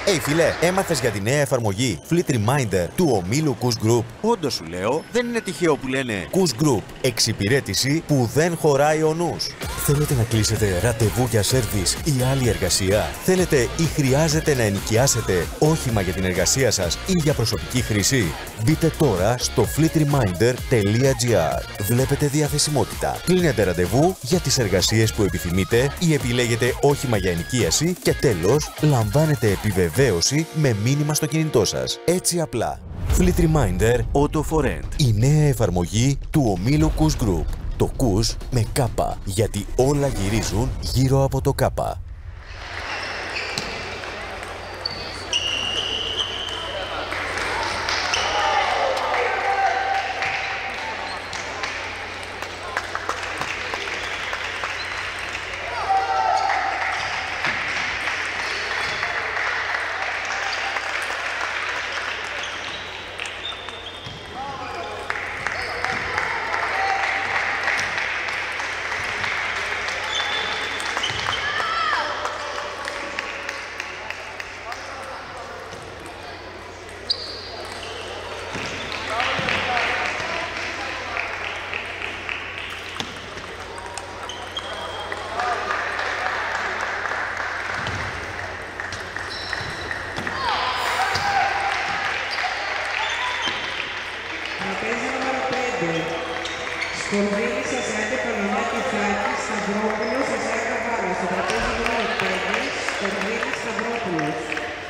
[SPEAKER 2] Φίλε, έμαθες για τη νέα εφαρμογή Fleet Reminder του ομίλου KOUSgroup?
[SPEAKER 4] Όντως σου λέω, δεν είναι τυχαίο που λένε
[SPEAKER 2] KOUSgroup, εξυπηρέτηση που δεν χωράει ο νους. Θέλετε να κλείσετε ραντεβού για σέρβις ή άλλη εργασία? Θέλετε ή χρειάζεται να ενοικιάσετε όχημα για την εργασία σας ή για προσωπική χρήση? Μπείτε τώρα στο fleetreminder.gr. Βλέπετε διαθεσιμότητα. Κλείνετε ραντεβού για τις εργασίες που επιθυμείτε ή επιλέγετε όχημα για ενοικίαση και τέλος λαμβάνετε επιβεβαίωση με μήνυμα στο κινητό σας. Έτσι απλά. Fleet Reminder
[SPEAKER 4] Auto for Rent.
[SPEAKER 2] Η νέα εφαρμογή του ομίλου KOUSgroup. Το KOUS με κάπα, γιατί όλα γυρίζουν γύρω από το κάπα.
[SPEAKER 3] Κοζάνης, Ασιάτη, Παλωνιά, Κεφάκη, Σταυρόπουλος, Ασιάτη, Καβάλα. Στο τραπέζι νούμερο 5, Κοζάνης, Σταυρόπουλος.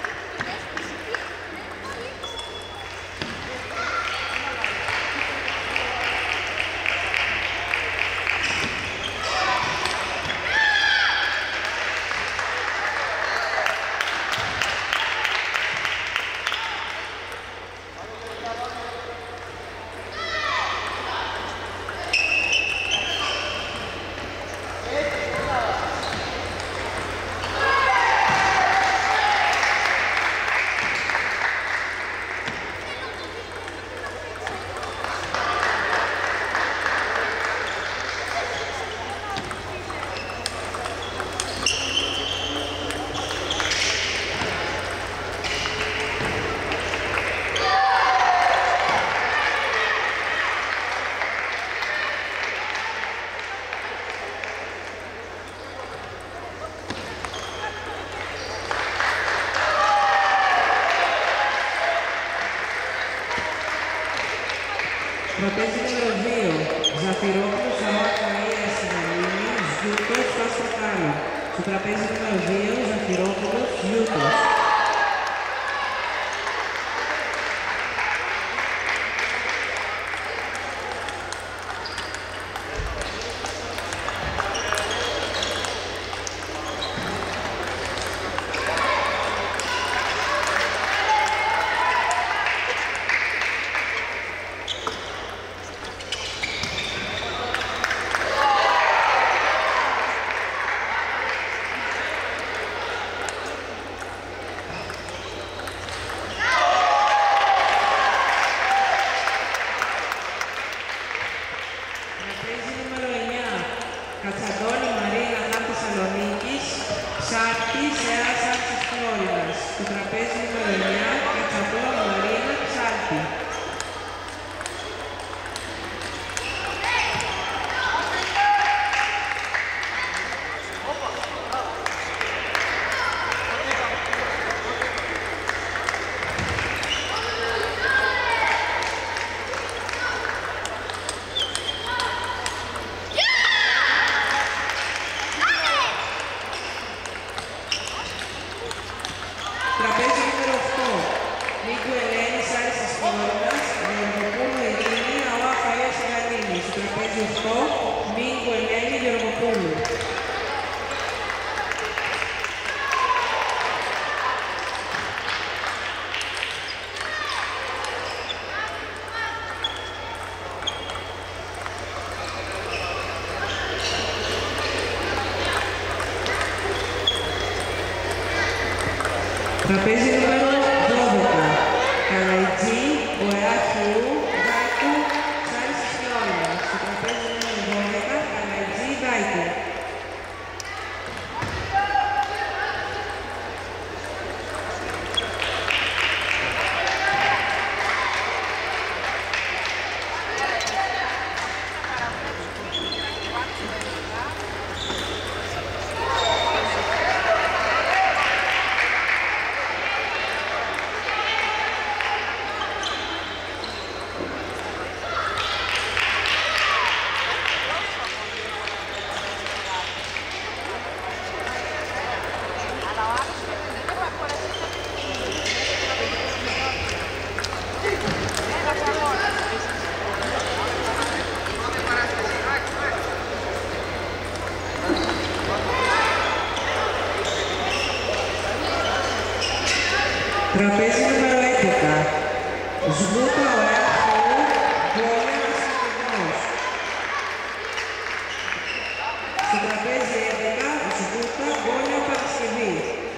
[SPEAKER 3] Τραπέζι νούμερο 2, Ζαφυρόπουλος, Αμάκα, Ίας, Hellenic, Ζιούτος, Παστροκάλου. Στο τραπέζι νούμερο 2, Ζαφυρόπουλος, Ζιούτος. Κατσαντώνη Μαρία, Ανάπτυξιακό Θεσσαλονίκης, Ψάρτης, Εάς Άξης Φλόριδας. Στο τραπέζι νούμερο 9, Κατσαντώνη Μαρία, Ψάρτη. Τραπέζι νούμερο 8, Νίκου Ελένη, Άρης της Φλόριδας, Γεωργοπούλου Ειρήνη, ΑΟΑ Φαΐας Γαλήνη. Στο τραπέζι 8, Νίκου Ελένη, Γεωργοπούλου. Τραπέζι νούμερο 12, Καλαϊτζή, Οεάχιου, Δάικου, Άρης της Φλόριδας. Στο τραπέζι νούμερο 12, Καλαϊτζή, Δάικου. Τραπέζι νούμερο 11. Σγούτα ωραία φαού, γκόλια ασυγκριτικός. Στο τραπέζι 11, σγούτα, γκόλια Παρασκευή.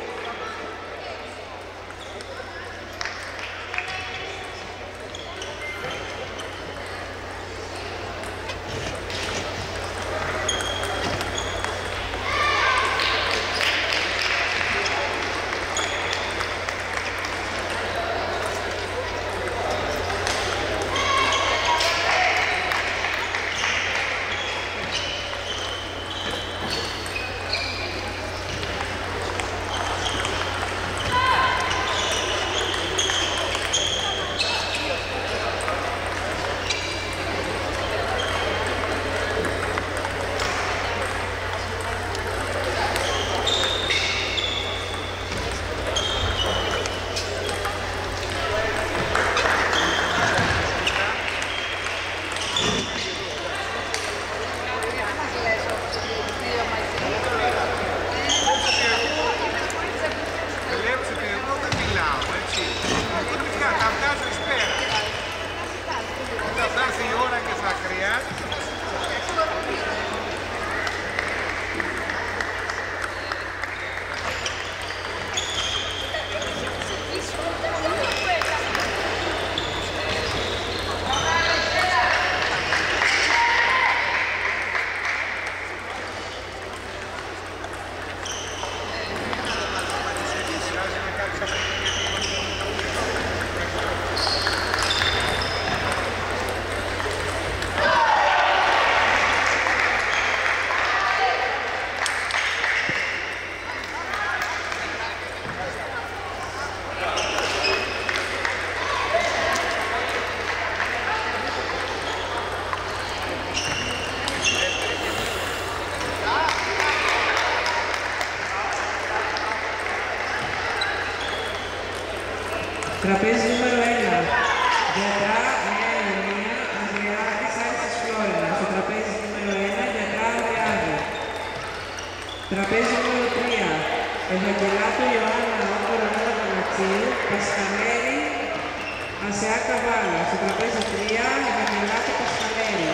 [SPEAKER 3] Τραπέζι νούμερο 1. Γιατρά, Νέα Ιωνία, Ανδριάδης, Άρης Φλόρινα. Στο τραπέζι νούμερο 1, Γιατρά, Ανδριάδη. Τραπέζι νούμερο 3. Ευαγγελάτου Ιωάννα, Όκο Ρονίδα Πανατσίου, Πασχαλέρη, Ασεά Καβάλα. Στο τραπέζι 3, Ευαγγελάτου Πασχαλέρη.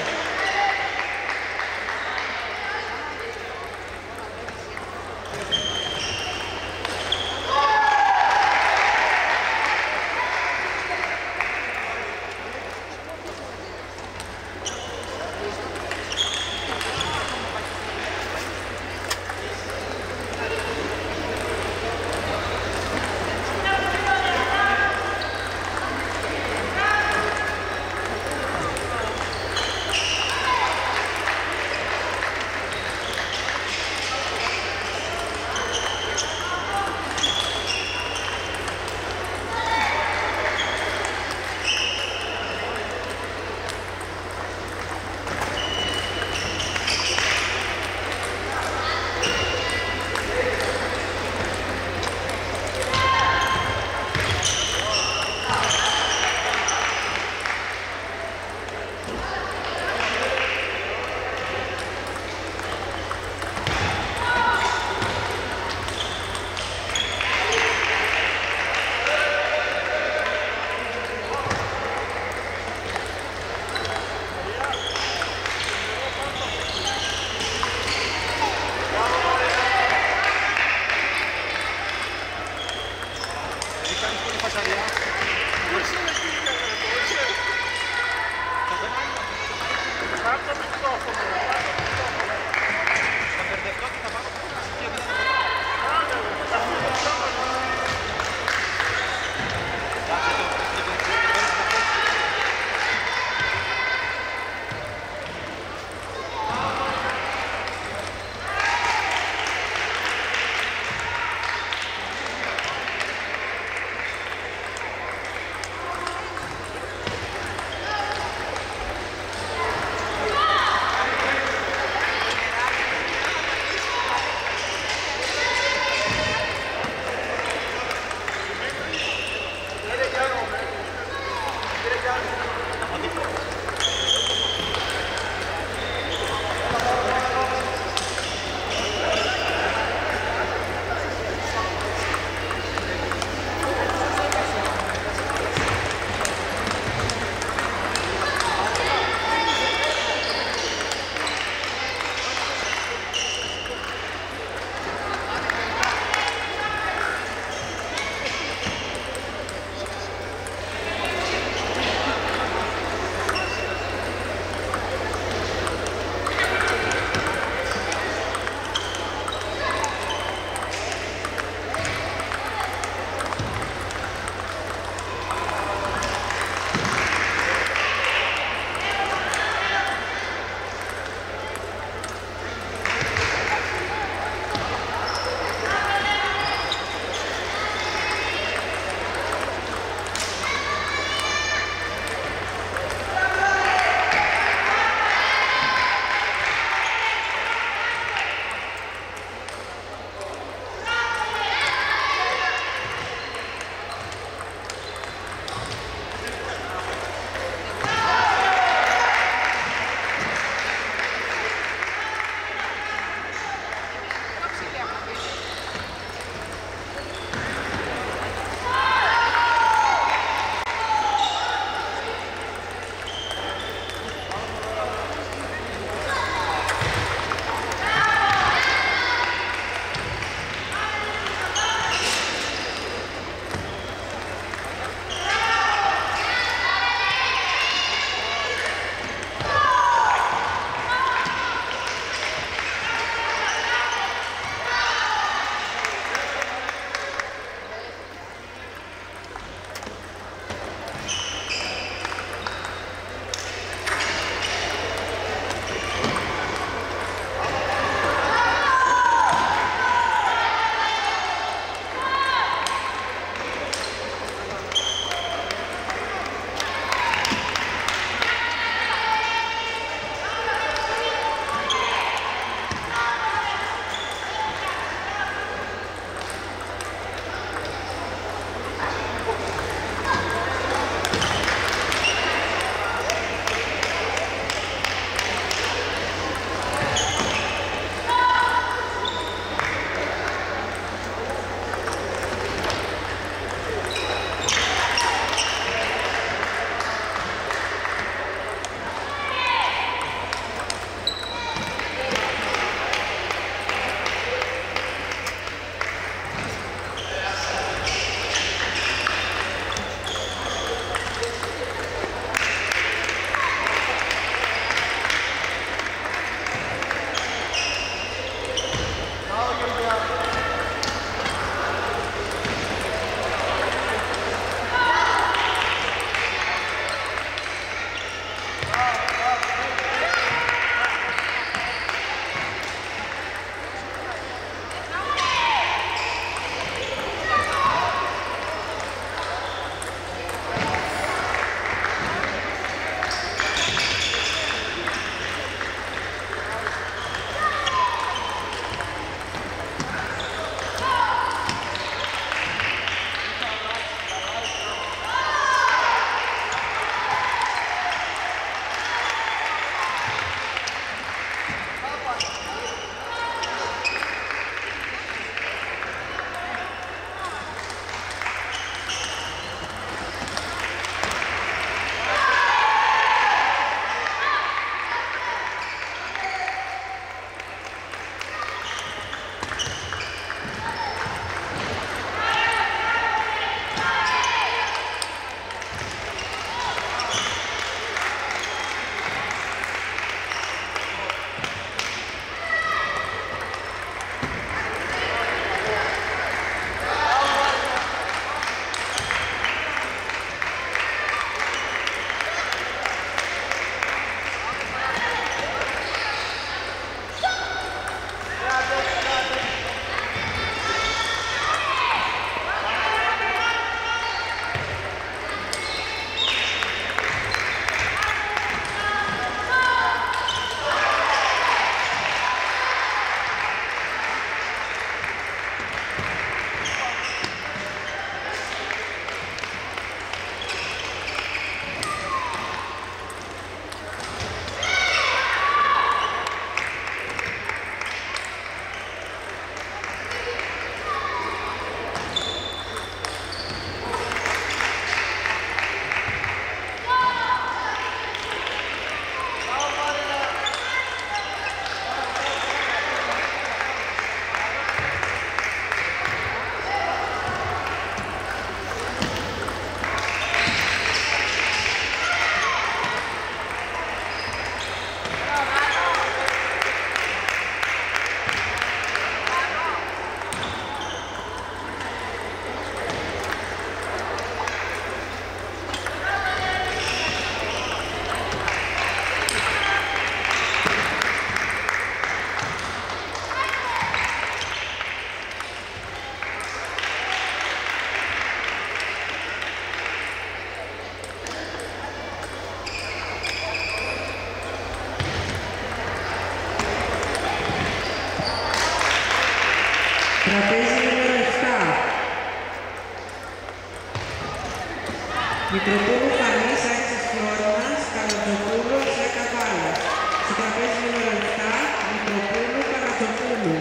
[SPEAKER 3] Μικροπούλου Φανής Άρχισης Φλόρινας, Καλατζοπούλου Αξέκα Βάλας. Στο τραπέζι νούμερο 7, Μικροπούλου Καλατζοπούλου.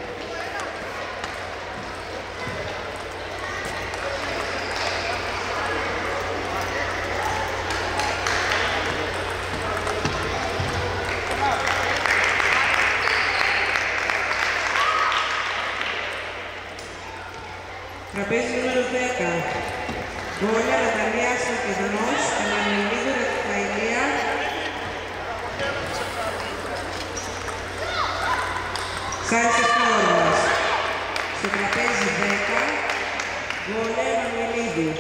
[SPEAKER 3] Τραπέζι νούμερο 10. Γόλια Ναταλίας Μακεδονός, Αναμελίδου Ραφαηλία. Σάρισες Φλόρινας. Στο τραπέζι 10. Γόλια Αναμελίδου.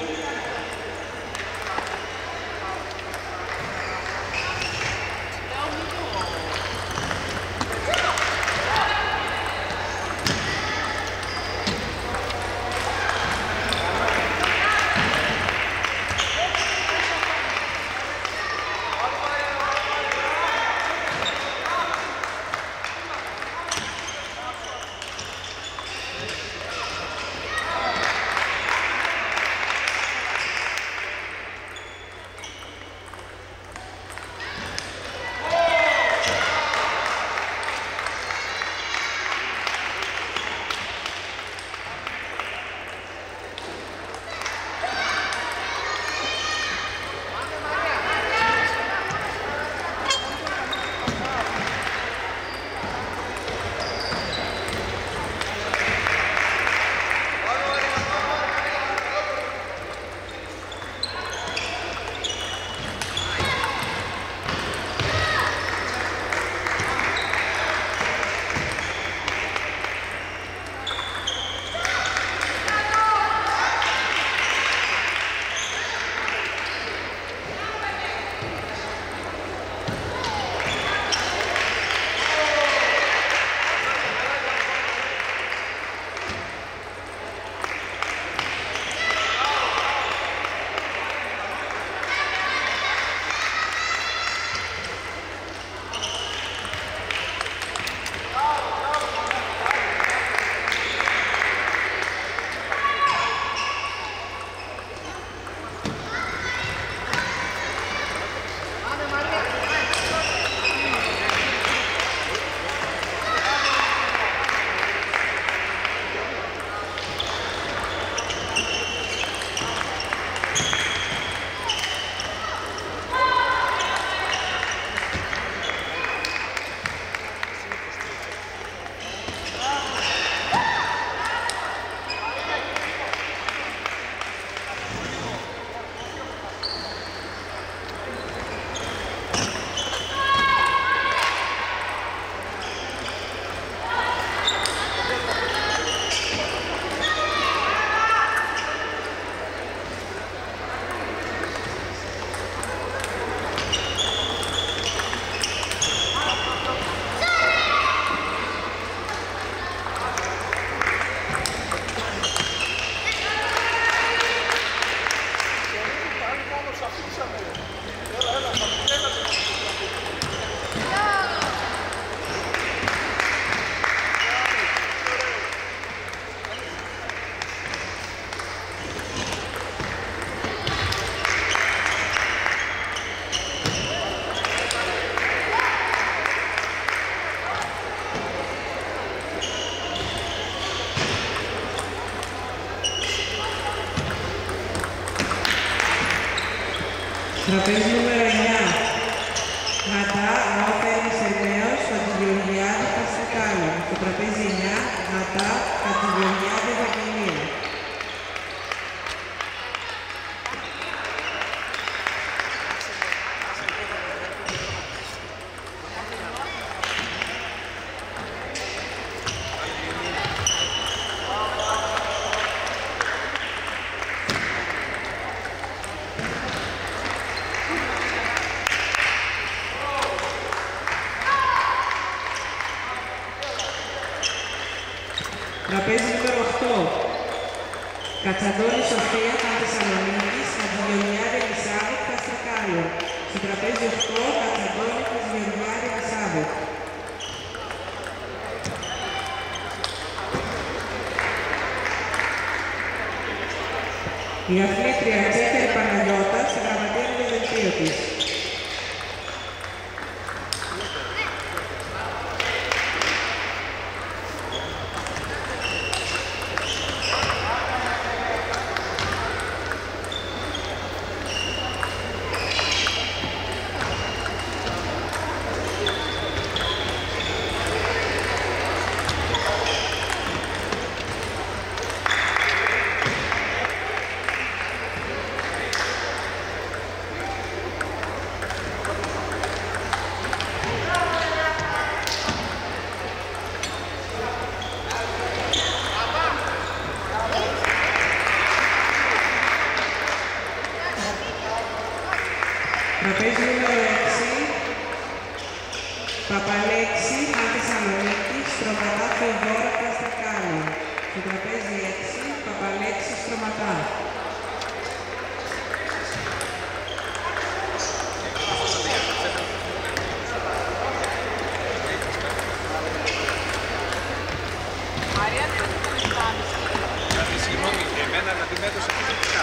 [SPEAKER 3] Τραπέζι νούμερο 9. Γατά, Νόφερης Ερνέος, Χατζηγεωργιάδη, Παστρικάλου. Στο τραπέζι 9, Γατά, Χατζηγεωργιάδη, Βαγγελία. Τραπέζι νούμερο 8. Κατσαντώνη Σοφία, Θεσσαλονίκης, Χατζηγεωργιάδη Ελισάβετ, Παστρικάλου. Στο τραπέζι 8, Κατσαντώνη Χατζηγεωργιάδη Ελισάβετ. Η αθλήτρια Τσέτερη Παναγιώτας, γύρο της. Τραπέζι νούμερο 6, Παπαλέξη, Μ' Θεσσαλονίκη, Στρωματά Θεοδόρα Καστρικάλη. Στο τραπέζι 6, Παπαλέξη, Στρωματά.
[SPEAKER 5] Συγγνώμη, εμένα να την έδωσε φυσικά.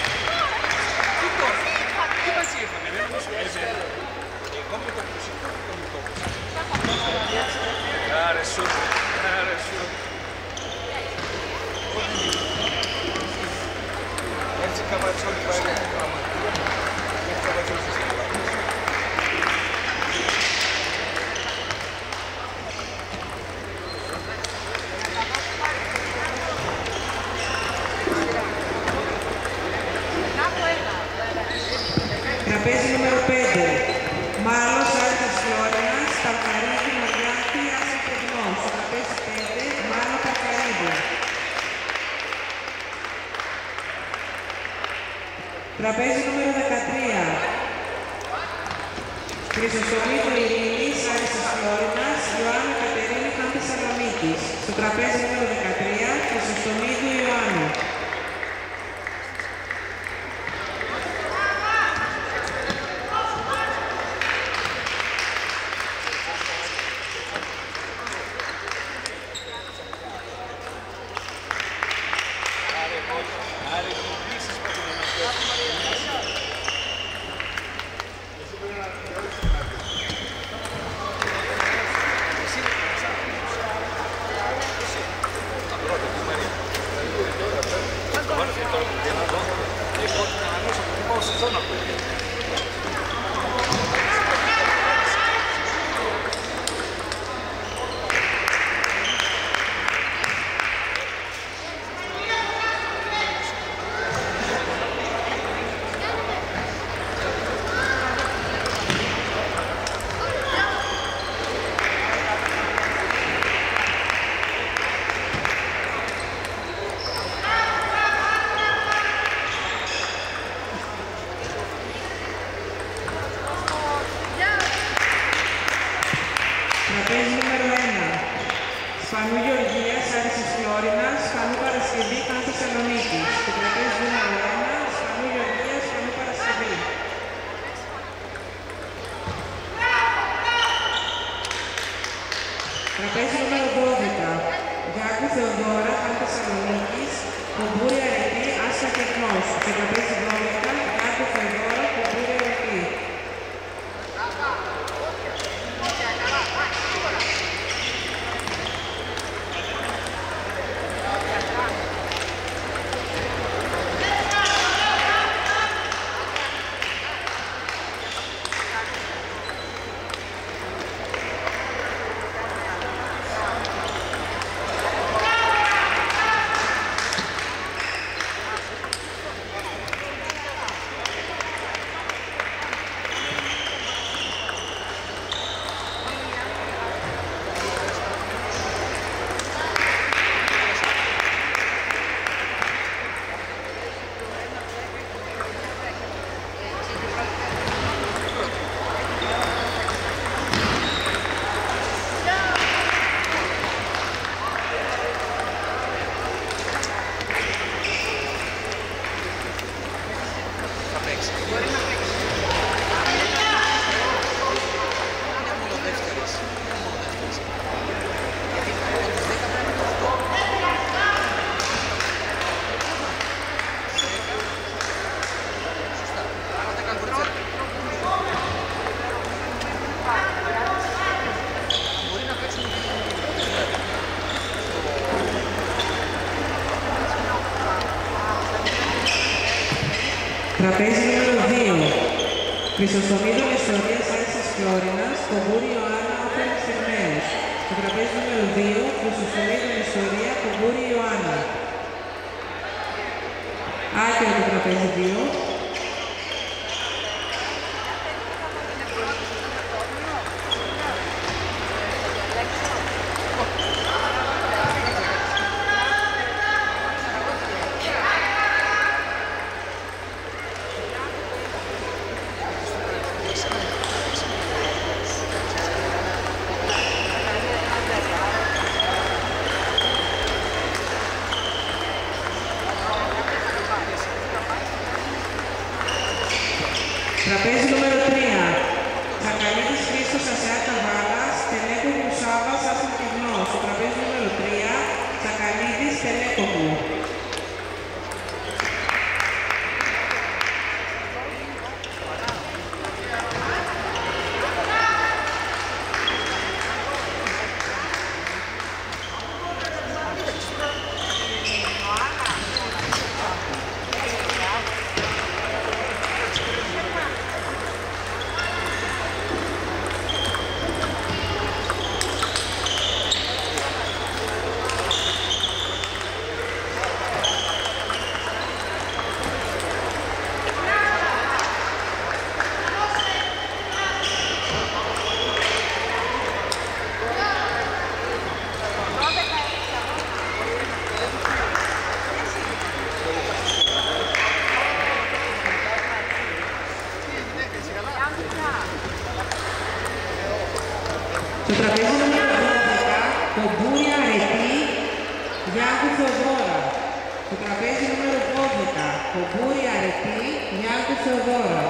[SPEAKER 5] Τι μας ήρθανε, δεν μας ήρθανε. Κόμμα το φυσικό, κόμμα το φυσικό. Άρε σου, άρε σου. Έτσι καβάτσι όλοι πάει το πράγμα. Έτσι καβάτσι όλοι στις καβάτσες.
[SPEAKER 3] Τραπέζι νούμερο 5, Μάλλος Άρχας Φλόρινας, Ταρκαρίδη, Μαριάτη, Άσο Προγνός. Στο τραπέζι 5, Μάλλο Ταρκαρίδη. Τραπέζι νούμερο 13, Χρυσοστομίδου Ειρήνης, Άριστος Φλόρινας, Ιωάννου Κατερίνη, Χαμ Θεσσαλονίκης. Στο τραπέζι νούμερο 13, Χρυσοστομίδου Ιωάννου. Τραπέζι νούμερο 1, Σπανού Γεωργίας, Άριστος Φλόρινας, Σπανού Παρασκευή, Χαμ Θεσσαλονίκης. Στο τραπέζι νούμερο 1, Σπανού Γεωργίας, Σπανού Παρασκευή. Τραπέζι νούμερο 12, Γιάκου Θεοδόρα, Χαμ Θεσσαλονίκης, Κομπούρη Αρετή, Άσο Κερνός. Στο τραπέζι 12, Γιάκου Θεοδόρα, Κομπούρη Αρετή. Τραπέζι νούμερο 2. Χρυσοστομίδων ιστορίας Άρησας Φλόρινας, Κομπούρη Ιωάννα, Όφερος Θερμαίος. Στο τραπέζι νούμερο 2, Χρυσοστομίδων ιστορία, Κομπούρη Ιωάννα. Άκυρο το τραπέζι 2. Τραπέζι νούμερο 3. Τσακαλίδης Χρήστος Ασεά Καβάλας, Τελέκογλου Σάββας Άσον Κυγνός. Στο τραπέζι νούμερο 3. Τσακαλίδης Τελέκογλου. Στο τραπέζι νούμερο 12, Κομπούρη Αρετή, Γιάννου Θεοδώρα. Στο τραπέζι νούμερο 12, Κομπούρη Αρετή, Γιάννου Θεοδώρα.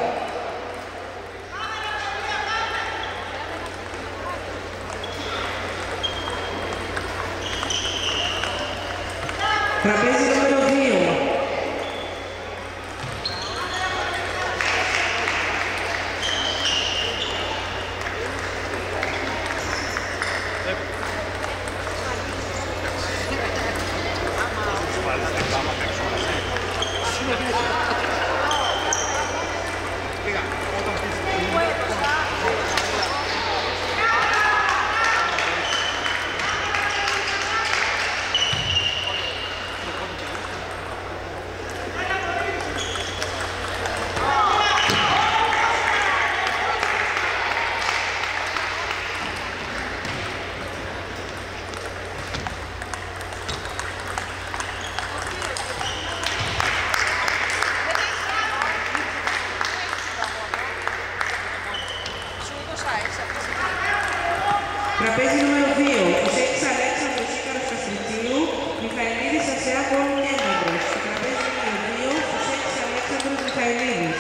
[SPEAKER 3] Τραπέζι νούμερο 2. Τραπέζι νούμερο 2, Κουσέκης Αλέξανδρος Ίκαρος Καστριτσίου, Μιχαηλίδης Ασεά Πόλου Κέντρος. Στο τραπέζι νούμερο 2, Κουσέκης Αλέξανδρος Μιχαηλίδης.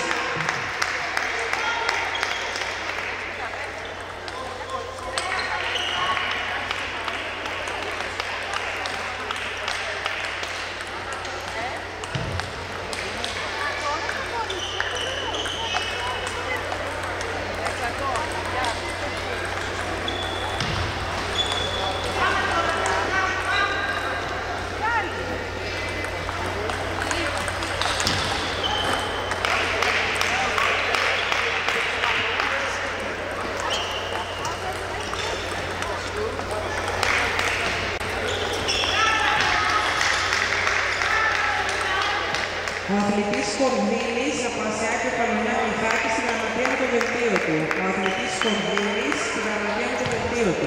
[SPEAKER 3] Ο αθλητής Κορδίλης από Ασεά Κεφαλονιά Μιχάκη στη γραμματεία με το δελτίο του. Ο αθλητής Κορδίλης στη γραμματεία με το δελτίο του.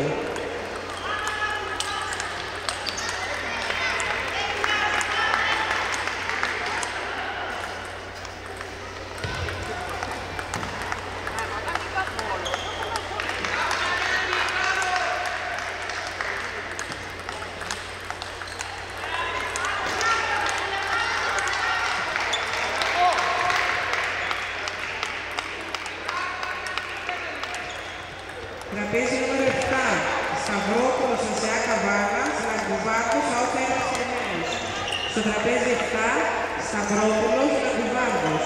[SPEAKER 3] Τραπέζι νούμερο 7, Σταυρόπουλος Ασεά Καβάλας, Λαγκουβάκος, Όφερος Θερμαίος. Στο τραπέζι 7, Σταυρόπουλος, Λαγκουβάκος.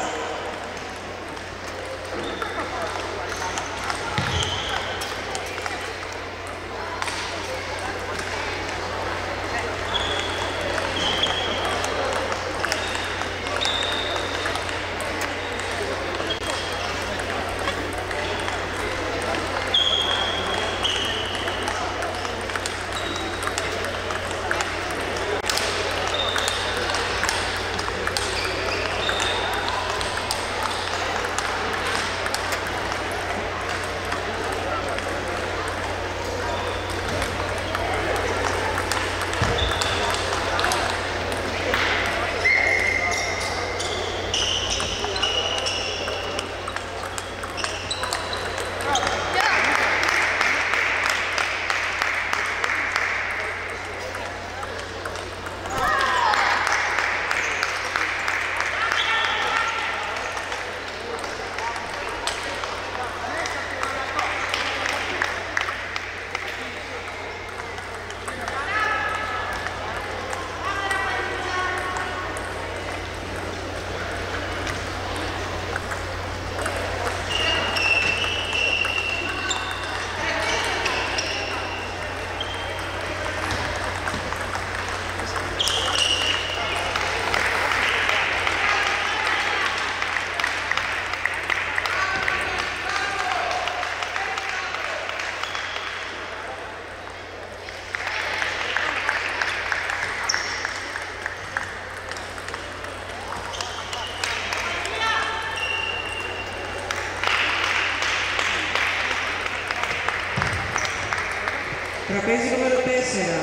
[SPEAKER 3] τραπέζι νούμερο 4.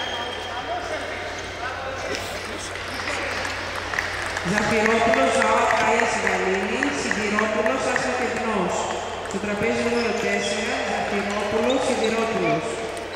[SPEAKER 3] Ζαφυρόπουλος Ζαό Ακάιας Γαλήνη, Σιδηρόπουλος Άσο Κεντνός. Στο τραπέζι νούμερο 4, Ζαφυρόπουλος Σιδηρόπουλος.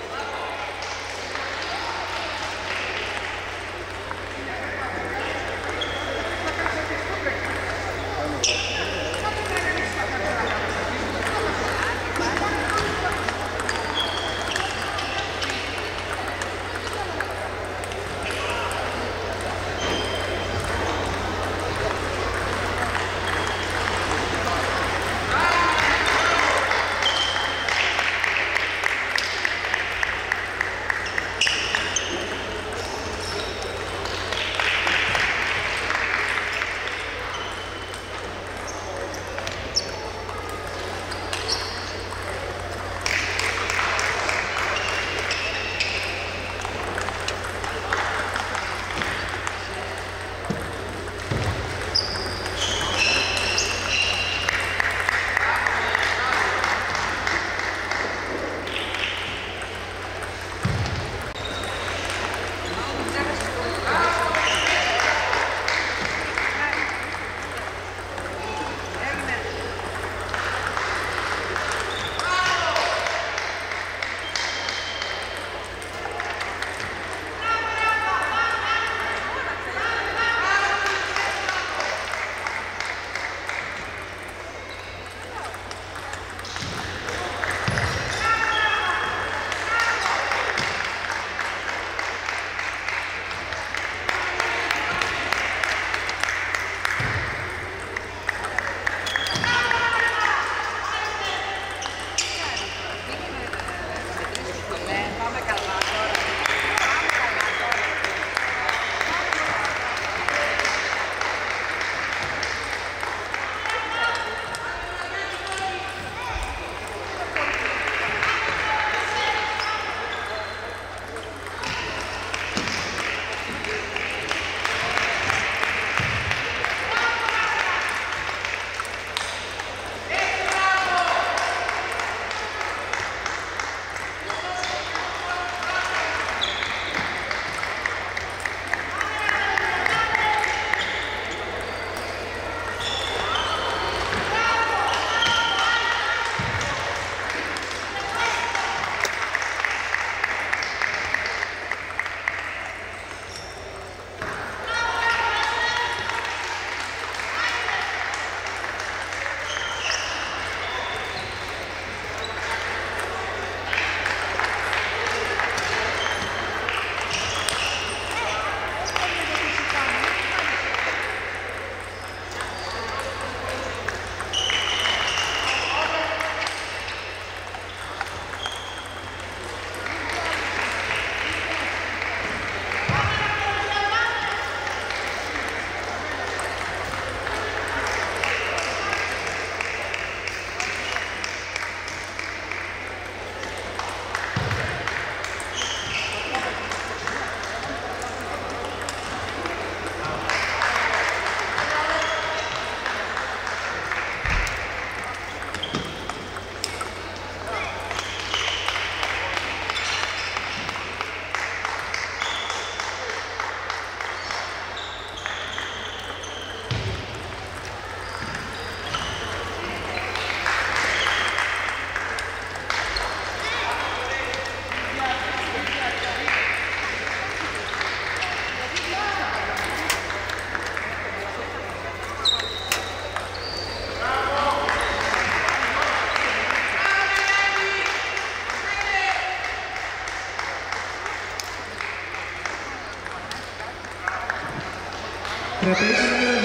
[SPEAKER 3] Τραπέζι νούμερο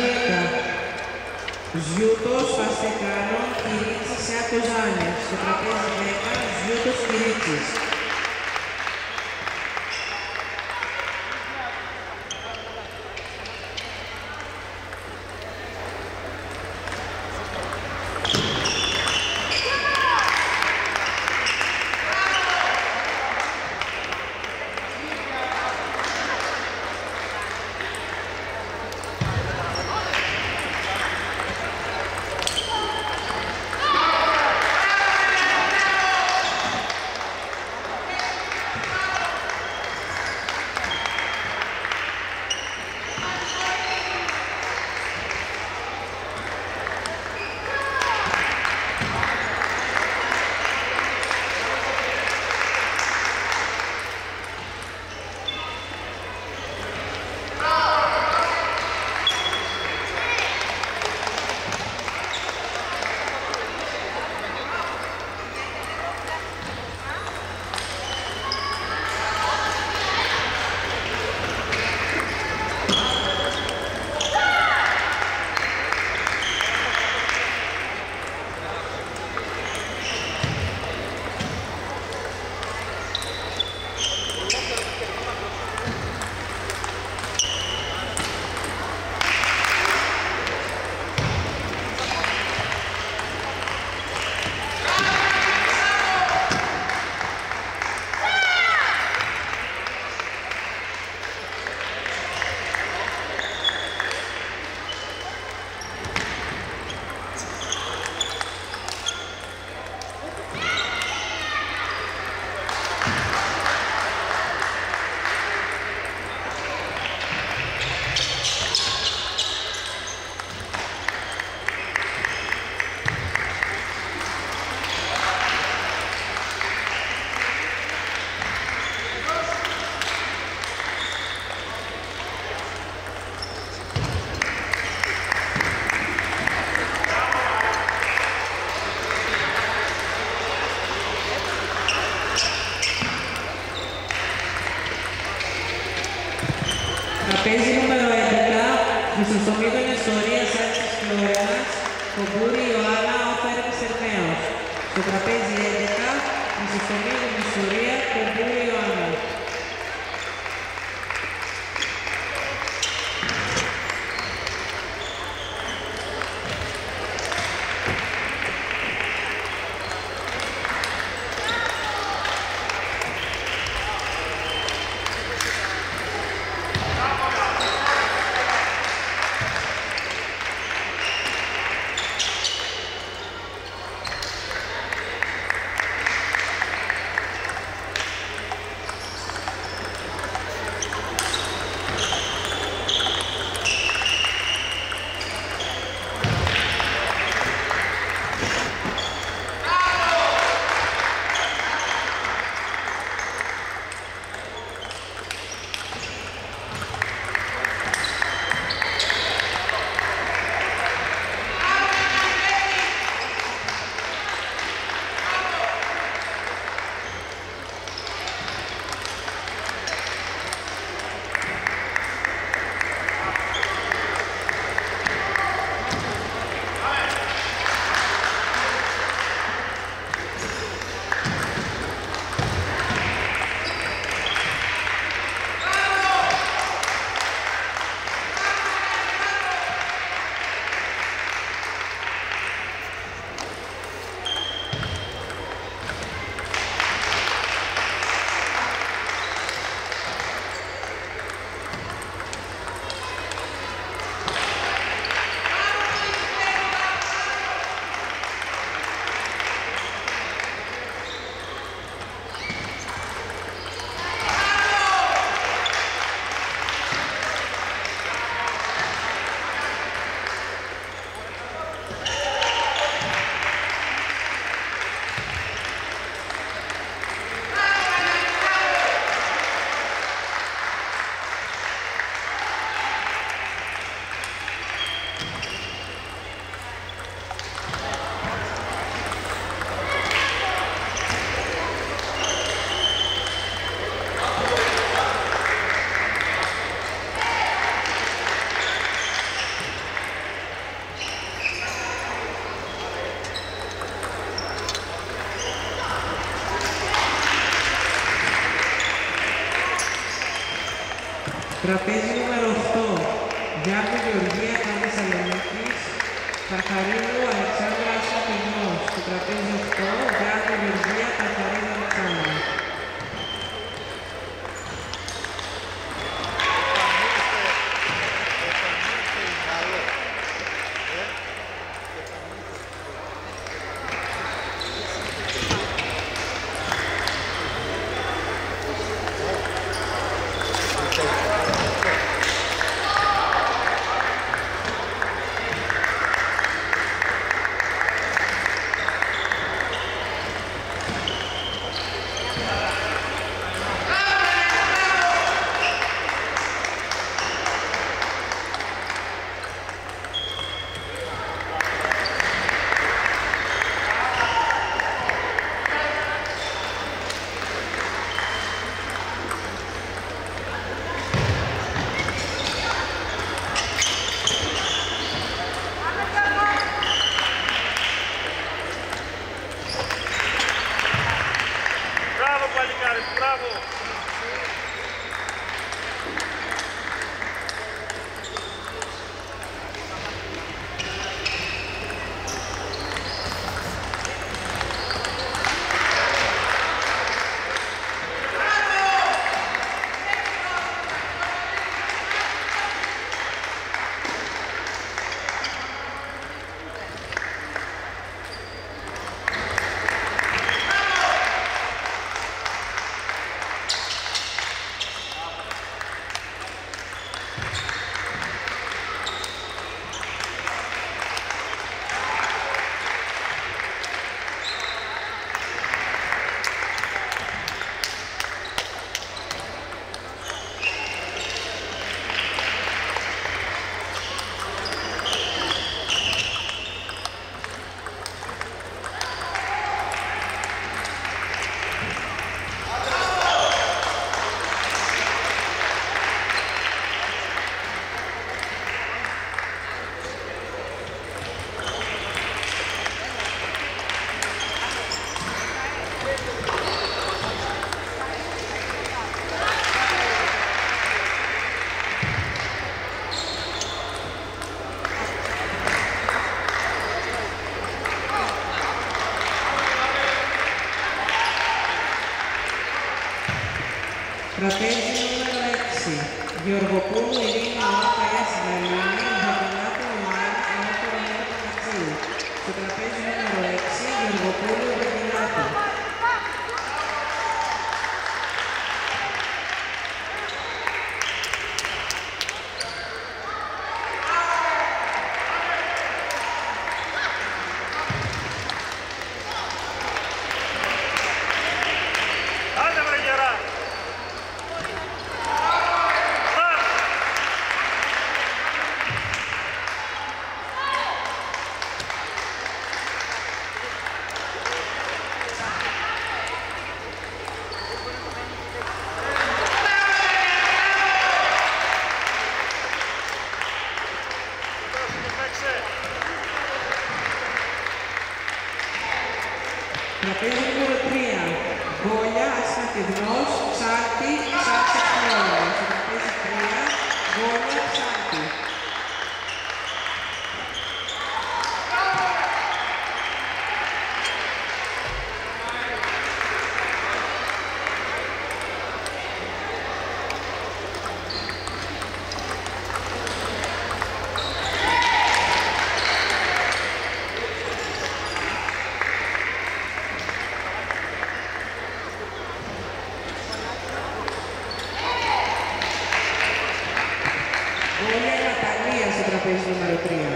[SPEAKER 3] 10. Ζιούτος Φαστεκάνο Κυρίτσης Κοζάνης. Στο τραπέζι 10, Ζιούτος Κυρίτσης. Φλόρινας, Κομπούρη Ιωάννα Όφερης Ερμαίος. Στο τραπέζι 11, Μισοφωνίδη Μισουρία, Κομπούρη Ιωάννα. Τραπέζι νούμερο 8, Γιάννη Γεωργία Κάνης Hellenic, Καρχαρίνου Αλεξάνδρα Ασφαλισμός. Στο τραπέζι 8, Γιάννη Γεωργία Καρχαρίνου Αλεξάνδρα. Τραπέζι νούμερο 6. Γεωργοπούλου Ειρήνη Ορταγιά Σιδαλίνη, Βαγγελάτου Ιωάννη, Ανώτερο Νίκο Κατσίου. Στο τραπέζι νούμερο 6, Γεωργοπούλου Βαγγελάτου. Τραπέζι νούμερο 3. Γκόλια, Ασταθιδνός, Ψάλτη, Ψάλτη Χνόλια. Στο τραπέζι 3, Γκόλια, Ψάλτη. Τραπέζι νούμερο 3.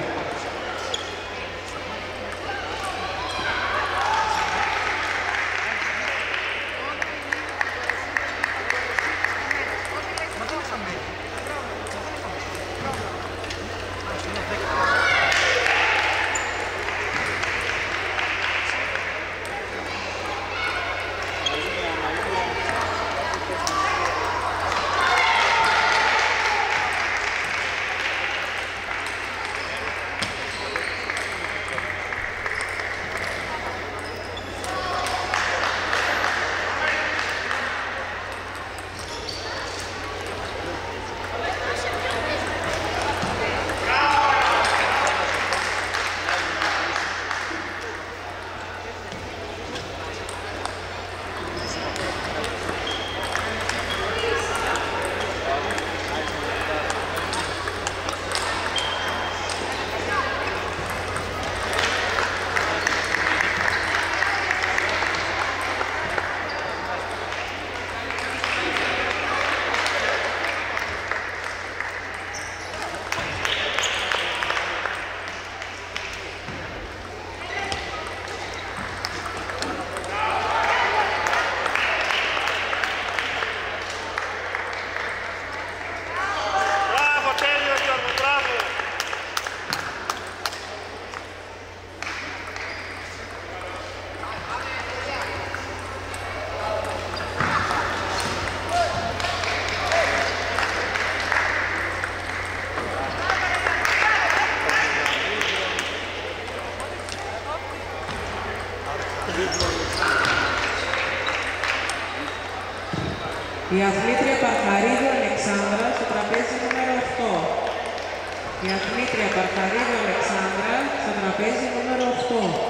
[SPEAKER 3] Η αθλήτρια Παρχαρίδου Αλεξάνδρα στο τραπέζι νούμερο 8. Η αθλήτρια Παρχαρίδου Αλεξάνδρα στο τραπέζι νούμερο 8.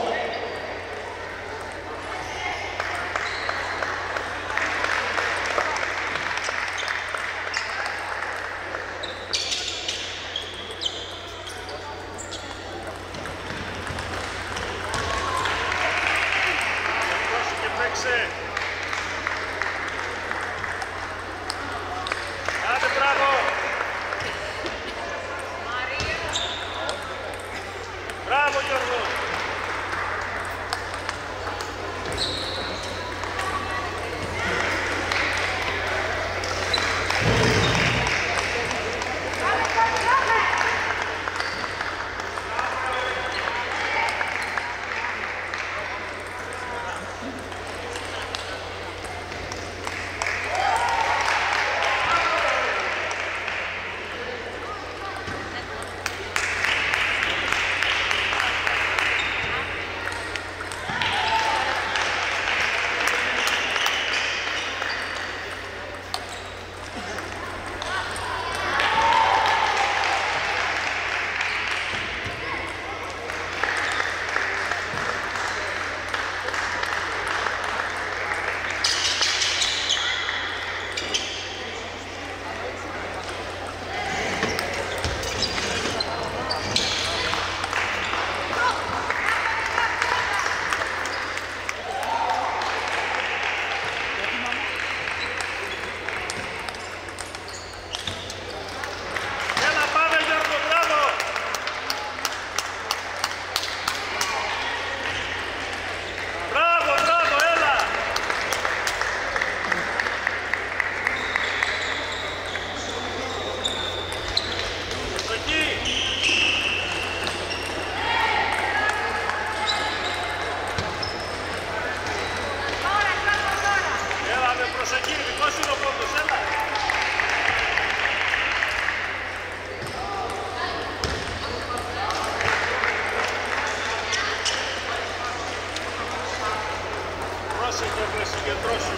[SPEAKER 5] συγκεντρώσου.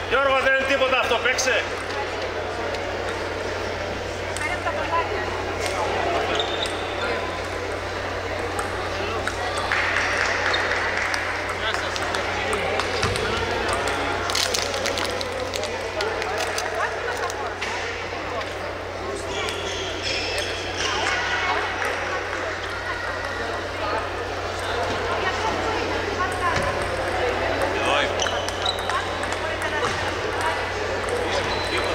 [SPEAKER 5] Γιώργο, δεν είναι τίποτα αυτό, παίξε. Τίποτα.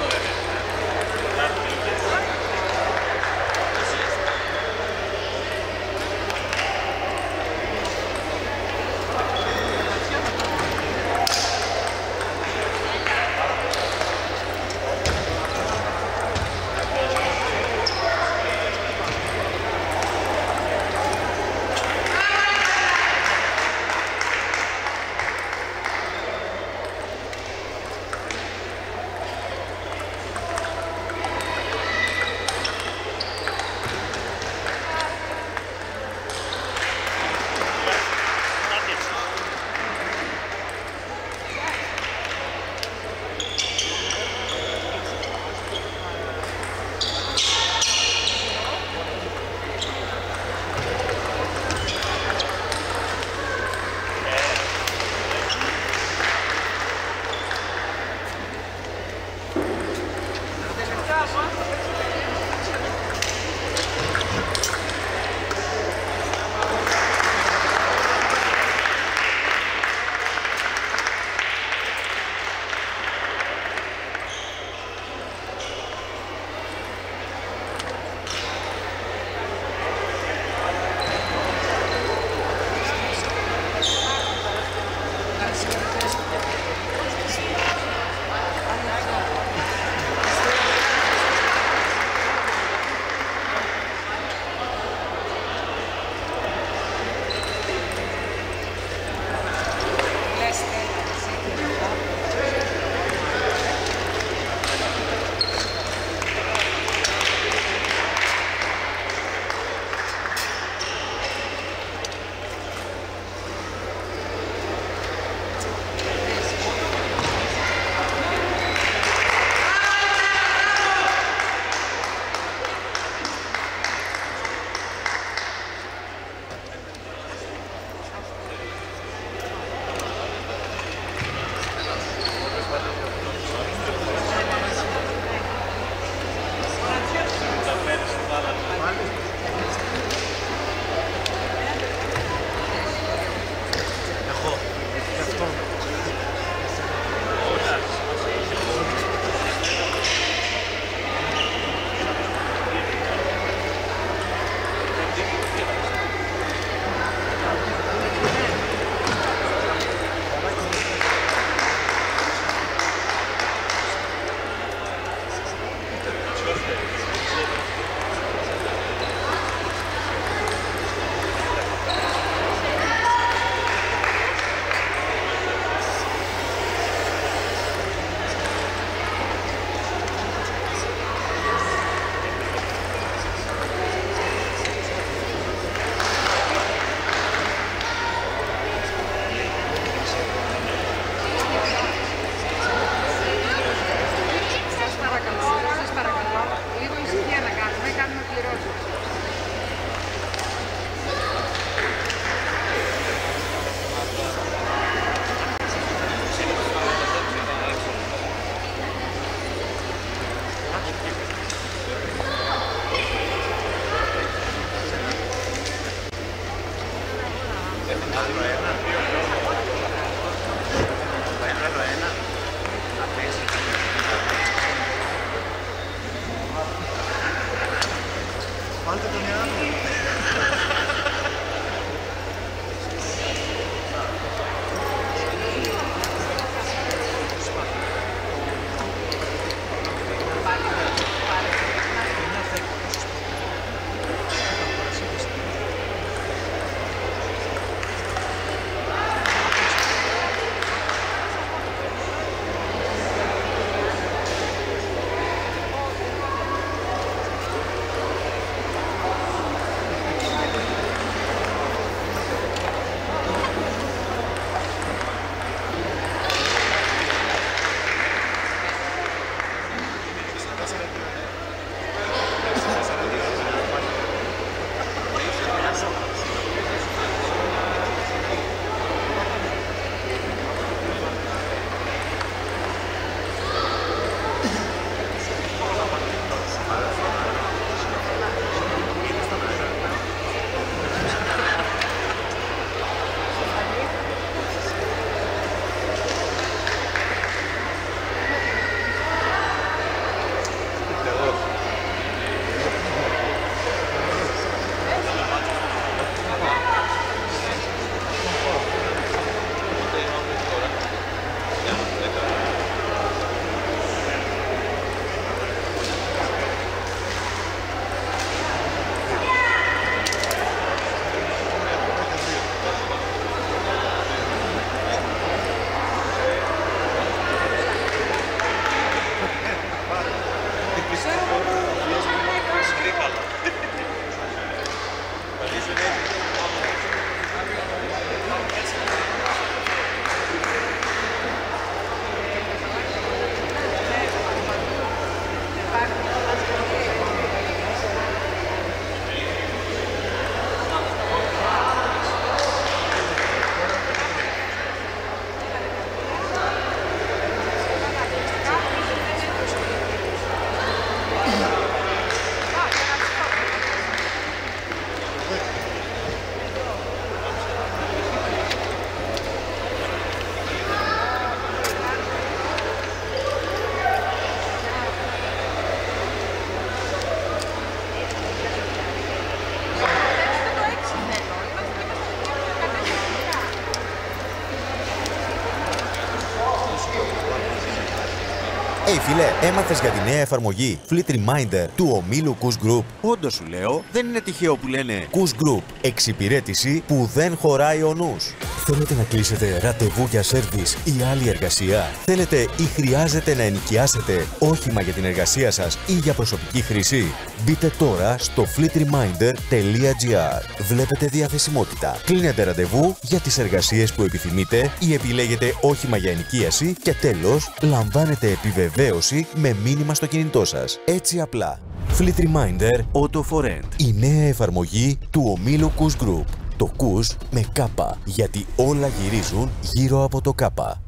[SPEAKER 2] Φίλε, έμαθες για τη νέα εφαρμογή Fleet Reminder του ομίλου KOUSgroup?
[SPEAKER 4] Όντως σου λέω, δεν είναι τυχαίο που λένε
[SPEAKER 2] KOUSgroup, εξυπηρέτηση που δεν χωράει ο νους. Θέλετε να κλείσετε ραντεβού για σέρβις ή άλλη εργασία? Θέλετε ή χρειάζεται να ενοικιάσετε όχημα για την εργασία σας ή για προσωπική χρήση? Μπείτε τώρα στο fleetreminder.gr. Βλέπετε διαθεσιμότητα. Κλείνετε ραντεβού για τις εργασίες που επιθυμείτε ή επιλέγετε όχημα για ενοικίαση και τέλος λαμβάνετε επιβεβαίωση με μήνυμα στο κινητό σας. Έτσι απλά. Fleet Reminder
[SPEAKER 4] Auto for Rent.
[SPEAKER 2] Η νέα εφαρμογή του ομίλου KOUSgroup. Το KOUS με κάπα, γιατί όλα γυρίζουν γύρω από το κάπα.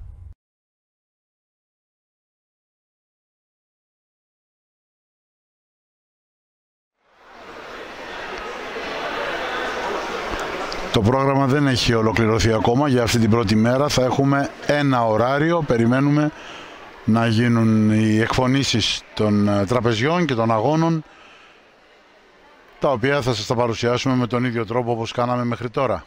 [SPEAKER 1] Το πρόγραμμα δεν έχει ολοκληρωθεί ακόμα για αυτή την πρώτη μέρα. Θα έχουμε ένα ωράριο. Περιμένουμε να γίνουν οι εκφωνήσεις των τραπεζιών και των αγώνων, τα οποία θα σας τα παρουσιάσουμε με τον ίδιο τρόπο όπως κάναμε μέχρι τώρα.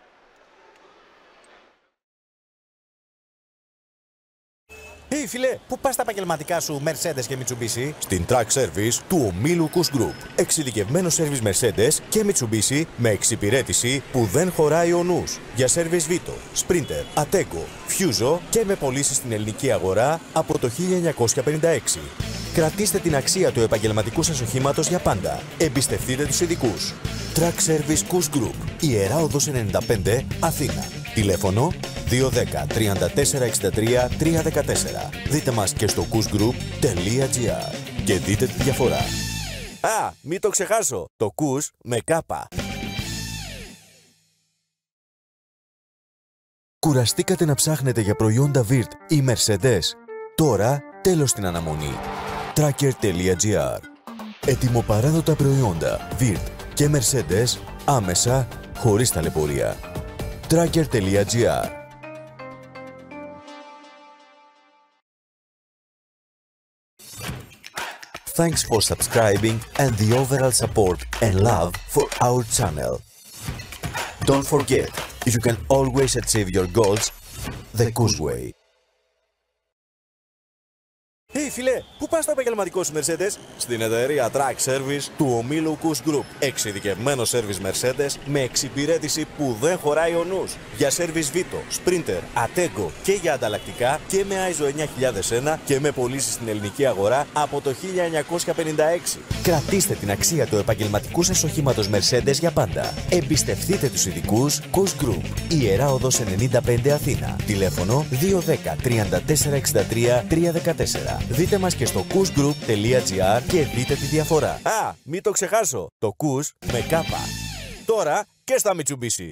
[SPEAKER 2] Φίλε, πού πας τα επαγγελματικά σου Mercedes και Mitsubishi? Στην Track Service του ομίλου KOUSgroup. Εξειδικευμένο service Mercedes και Mitsubishi με εξυπηρέτηση που δεν χωράει ο νους. Για service Vito, Sprinter, Atego, Fuso και με πωλήσεις στην ελληνική αγορά από το 1956. Κρατήστε την αξία του επαγγελματικού σας οχήματος για πάντα. Εμπιστευτείτε τους ειδικούς. Track Service KOUSgroup, Ιερά Οδός 95, Αθήνα. Τηλέφωνο 210 34 63 314. Δείτε μας και στο kousgroup.gr και δείτε τη διαφορά. Μην το ξεχάσω, το KOUS με κάπα. Κουραστήκατε να ψάχνετε για προϊόντα VIRT ή Mercedes? Τώρα τέλος στην αναμονή. Tracker.gr. Ετοιμοπαράδοτα προϊόντα VIRT και Mercedes άμεσα, χωρίς ταλαιπωρία. Tracker.gr. Thanks for subscribing and the overall support and love for our channel. Don't forget, you can always achieve your goals the KOUS way. Φίλε, πού πας το επαγγελματικό σου Mercedes? Στην εταιρεία Track Service του ομίλου KOUSgroup. Εξειδικευμένο service Mercedes με εξυπηρέτηση που δεν χωράει ο νους. Για service Vito, Sprinter, Atego και για ανταλλακτικά και με ISO 9001 και με πωλήσεις στην ελληνική αγορά από το 1956. Κρατήστε την αξία του επαγγελματικού σας οχήματος Mercedes για πάντα. Εμπιστευτείτε τους ειδικούς KOUSgroup. Ιερά Οδός 95 Αθήνα. Τηλέφωνο 210 34 63 314. Δείτε μας και στο kousgroup.gr και δείτε τη διαφορά. Μην το ξεχάσω, το KOUS με κάπα. Τώρα και στα Mitsubishi.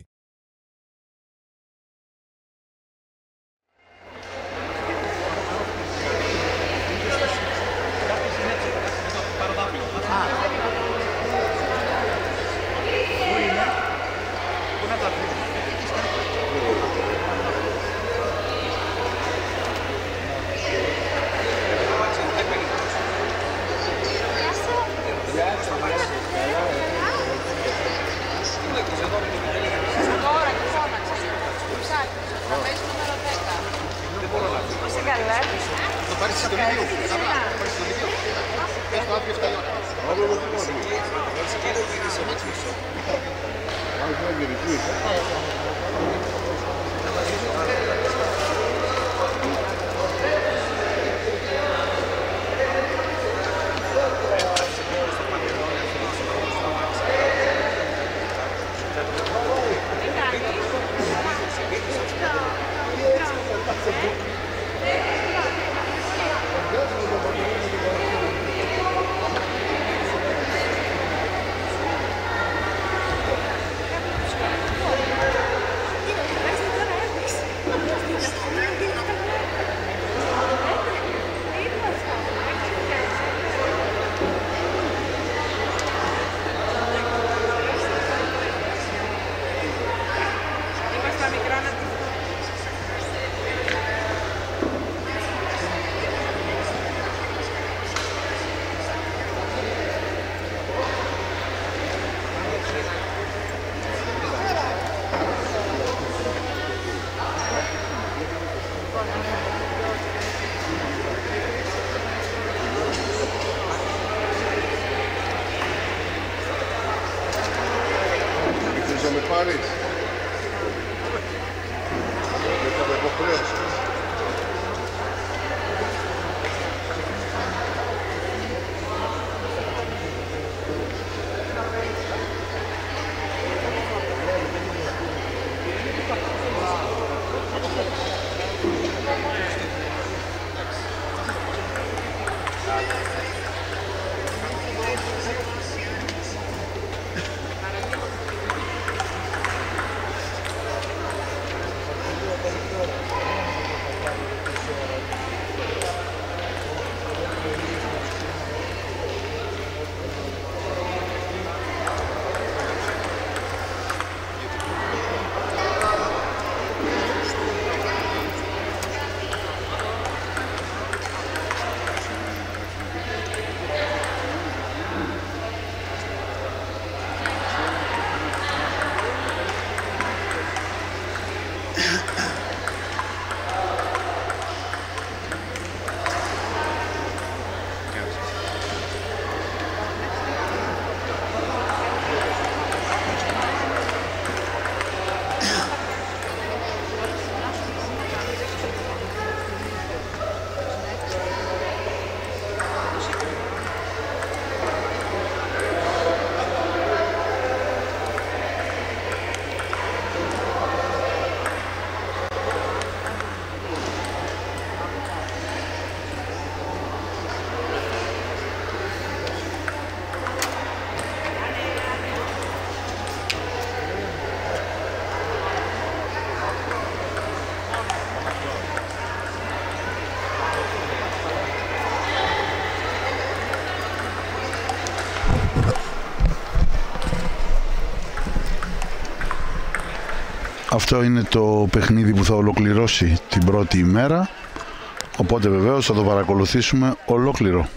[SPEAKER 1] αυτό είναι το παιχνίδι που θα ολοκληρώσει την πρώτη ημέρα, οπότε βεβαίως θα το παρακολουθήσουμε ολόκληρο.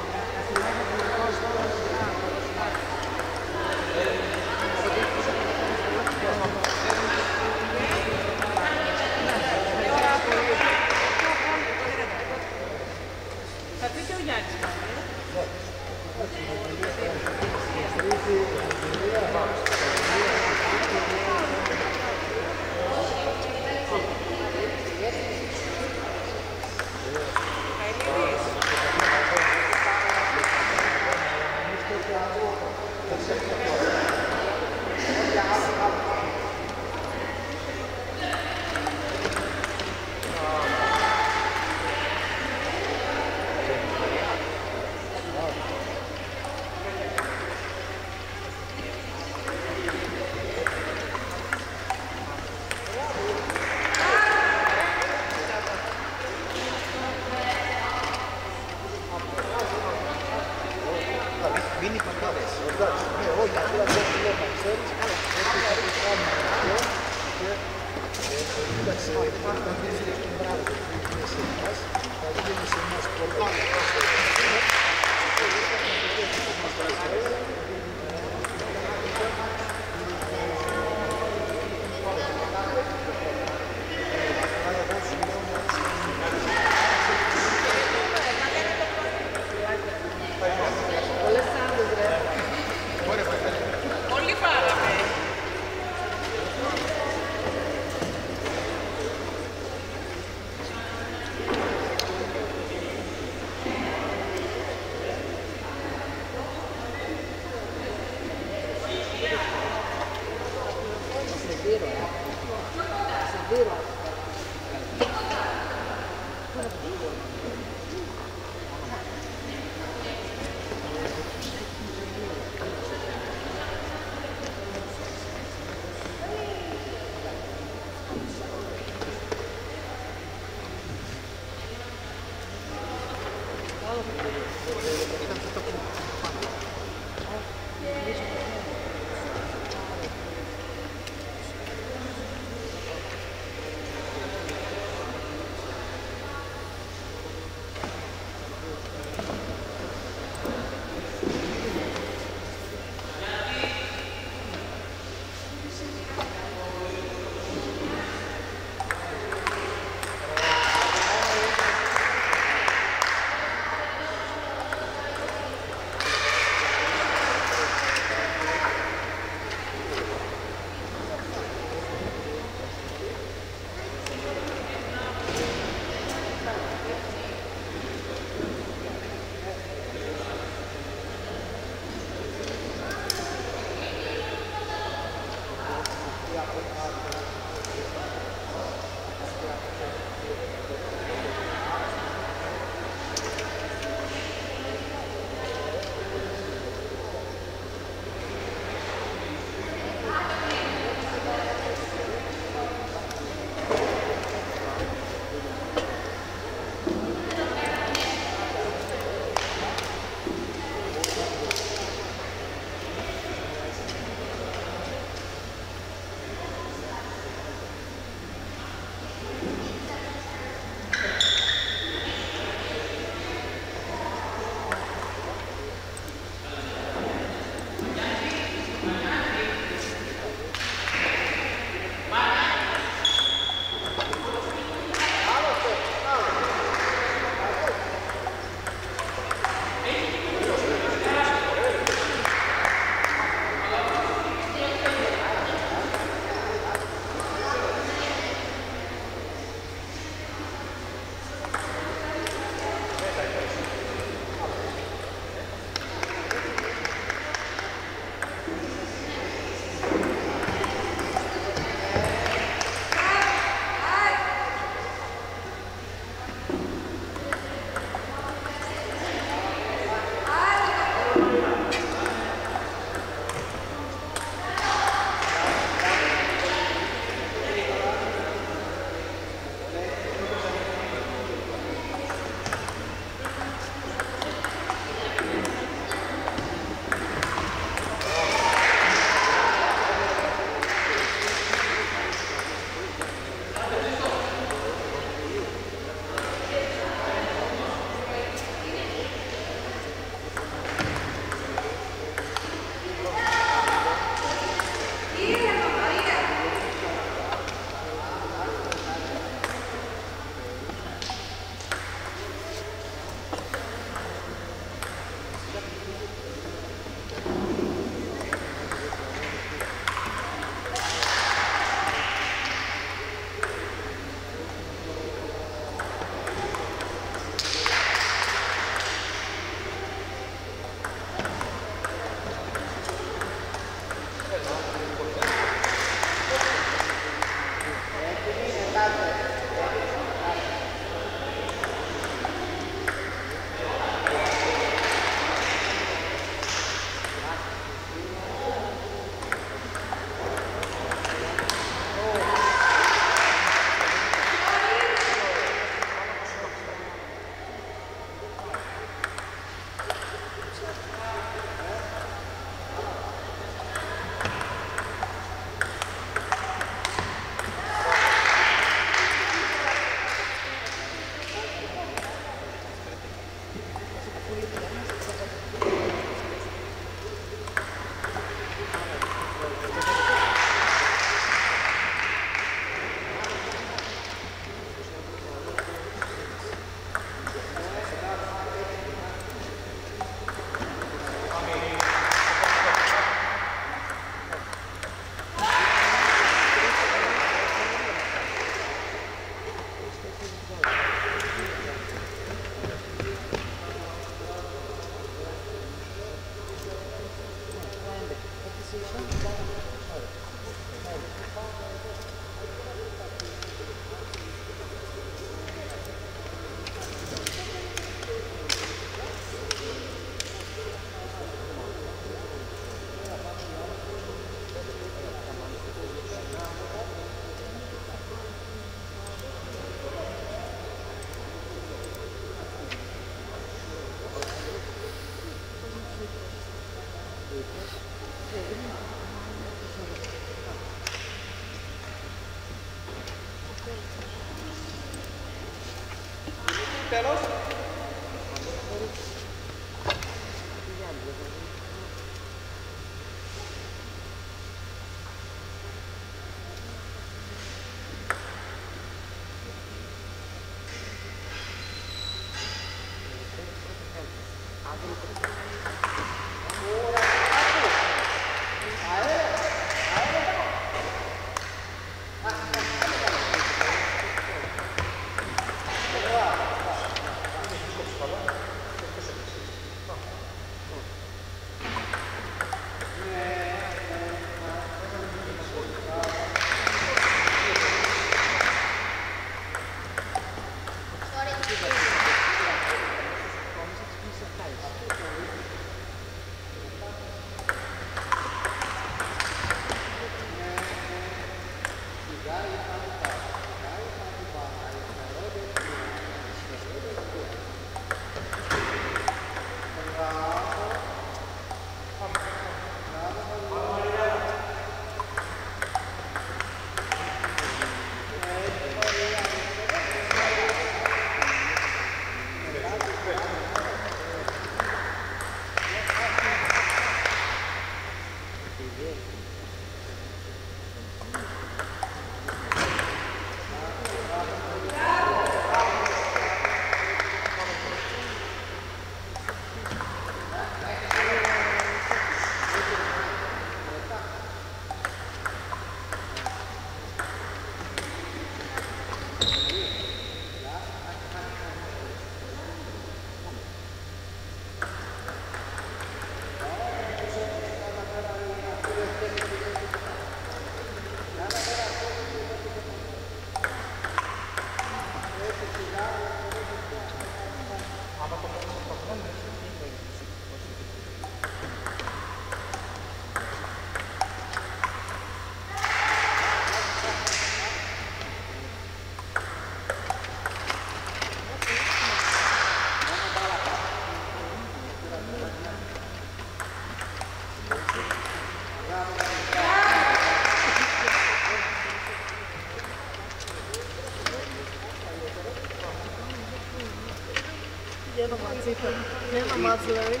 [SPEAKER 6] Nema moc δηλαδή.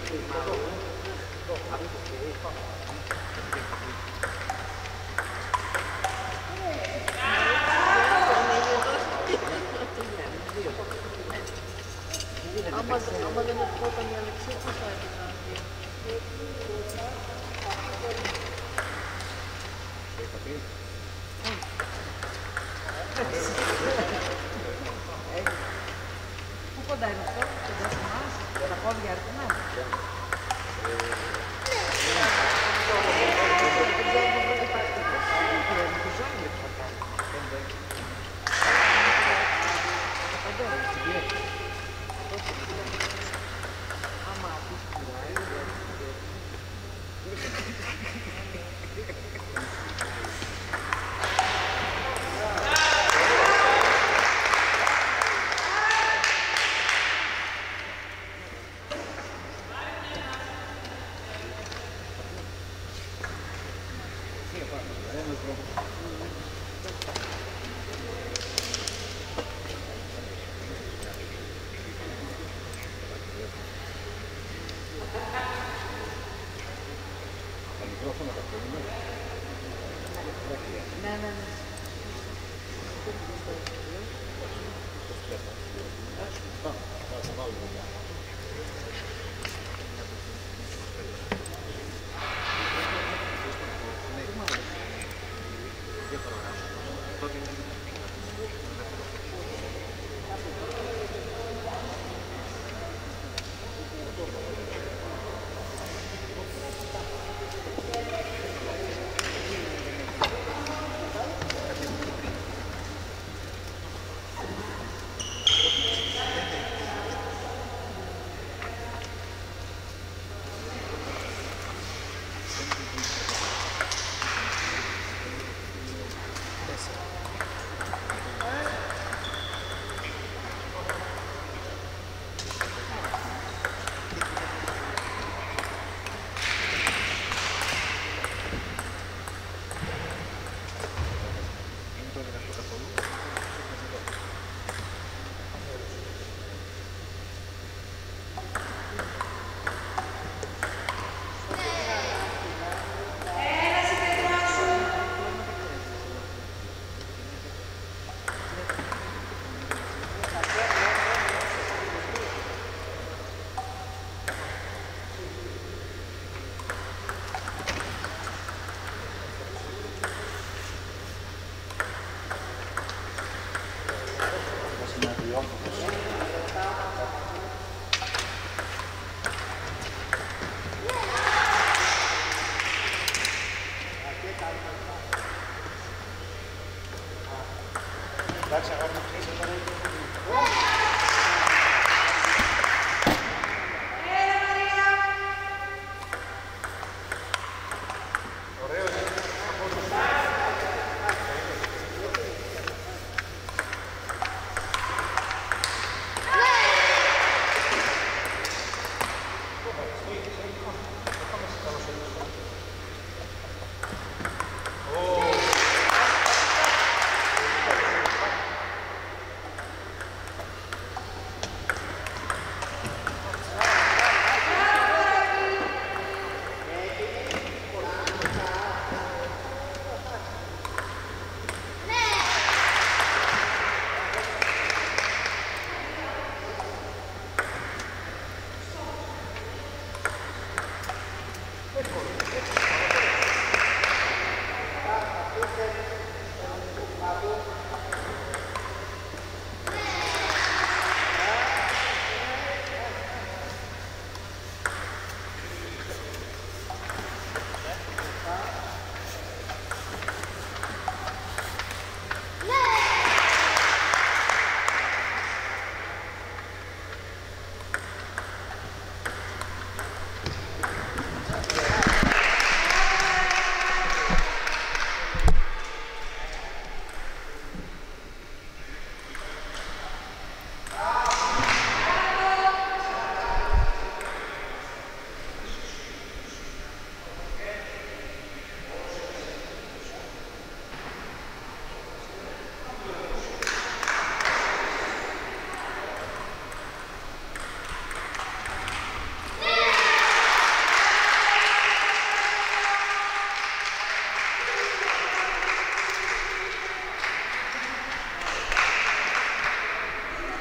[SPEAKER 6] Άμα δεν ερχόταν η Αλεξία, πώς θα έπαιζα. Πού κοντά είναι αυτό, κοντά σε εμάς, τα πόδια έρχομαι.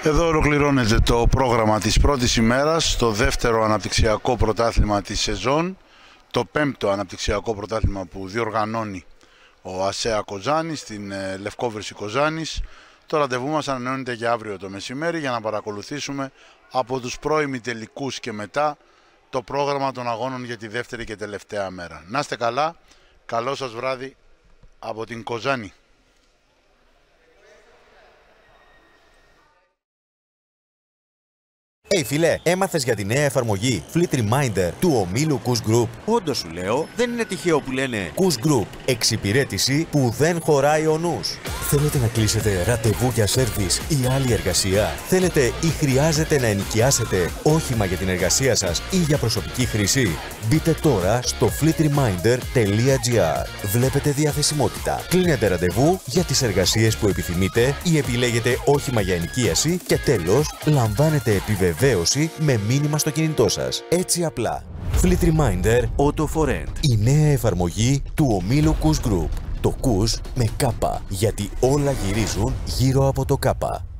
[SPEAKER 1] Εδώ ολοκληρώνεται το πρόγραμμα της πρώτης ημέρας στο δεύτερο αναπτυξιακό πρωτάθλημα της σεζόν, το πέμπτο αναπτυξιακό πρωτάθλημα που διοργανώνει ο ΑΣΕΑ Κοζάνης στην Λευκόβρηση Κοζάνης. Το ραντεβού μας ανανεώνεται για αύριο το μεσημέρι για να παρακολουθήσουμε από τους προημιτελικούς και μετά το πρόγραμμα των αγώνων για τη δεύτερη και τελευταία μέρα. Να είστε καλά, καλό σας βράδυ από την Κοζάνη.
[SPEAKER 2] Φίλε, έμαθες για τη νέα εφαρμογή Fleet Reminder του ομίλου KOUSgroup?
[SPEAKER 4] Όντως σου λέω, δεν είναι τυχαίο που λένε
[SPEAKER 2] KOUSgroup, εξυπηρέτηση που δεν χωράει ο νους. Θέλετε να κλείσετε ραντεβού για σέρβις ή άλλη εργασία? Θέλετε ή χρειάζεται να ενοικιάσετε όχημα για την εργασία σας ή για προσωπική χρήση? Μπείτε τώρα στο fleetreminder.gr. Βλέπετε διαθεσιμότητα. Κλείνετε ραντεβού για τις εργασίες που επιθυμείτε ή επιλέγετε όχημα για ενοικίαση και τέλος λαμβάνετε επιβεβαίωση με μήνυμα στο κινητό σας. Έτσι απλά. Fleet Reminder
[SPEAKER 4] Auto for Rent.
[SPEAKER 2] Η νέα εφαρμογή του ομίλου KOUSgroup. Το KOUS με κάπα, γιατί όλα γυρίζουν γύρω από το κάπα.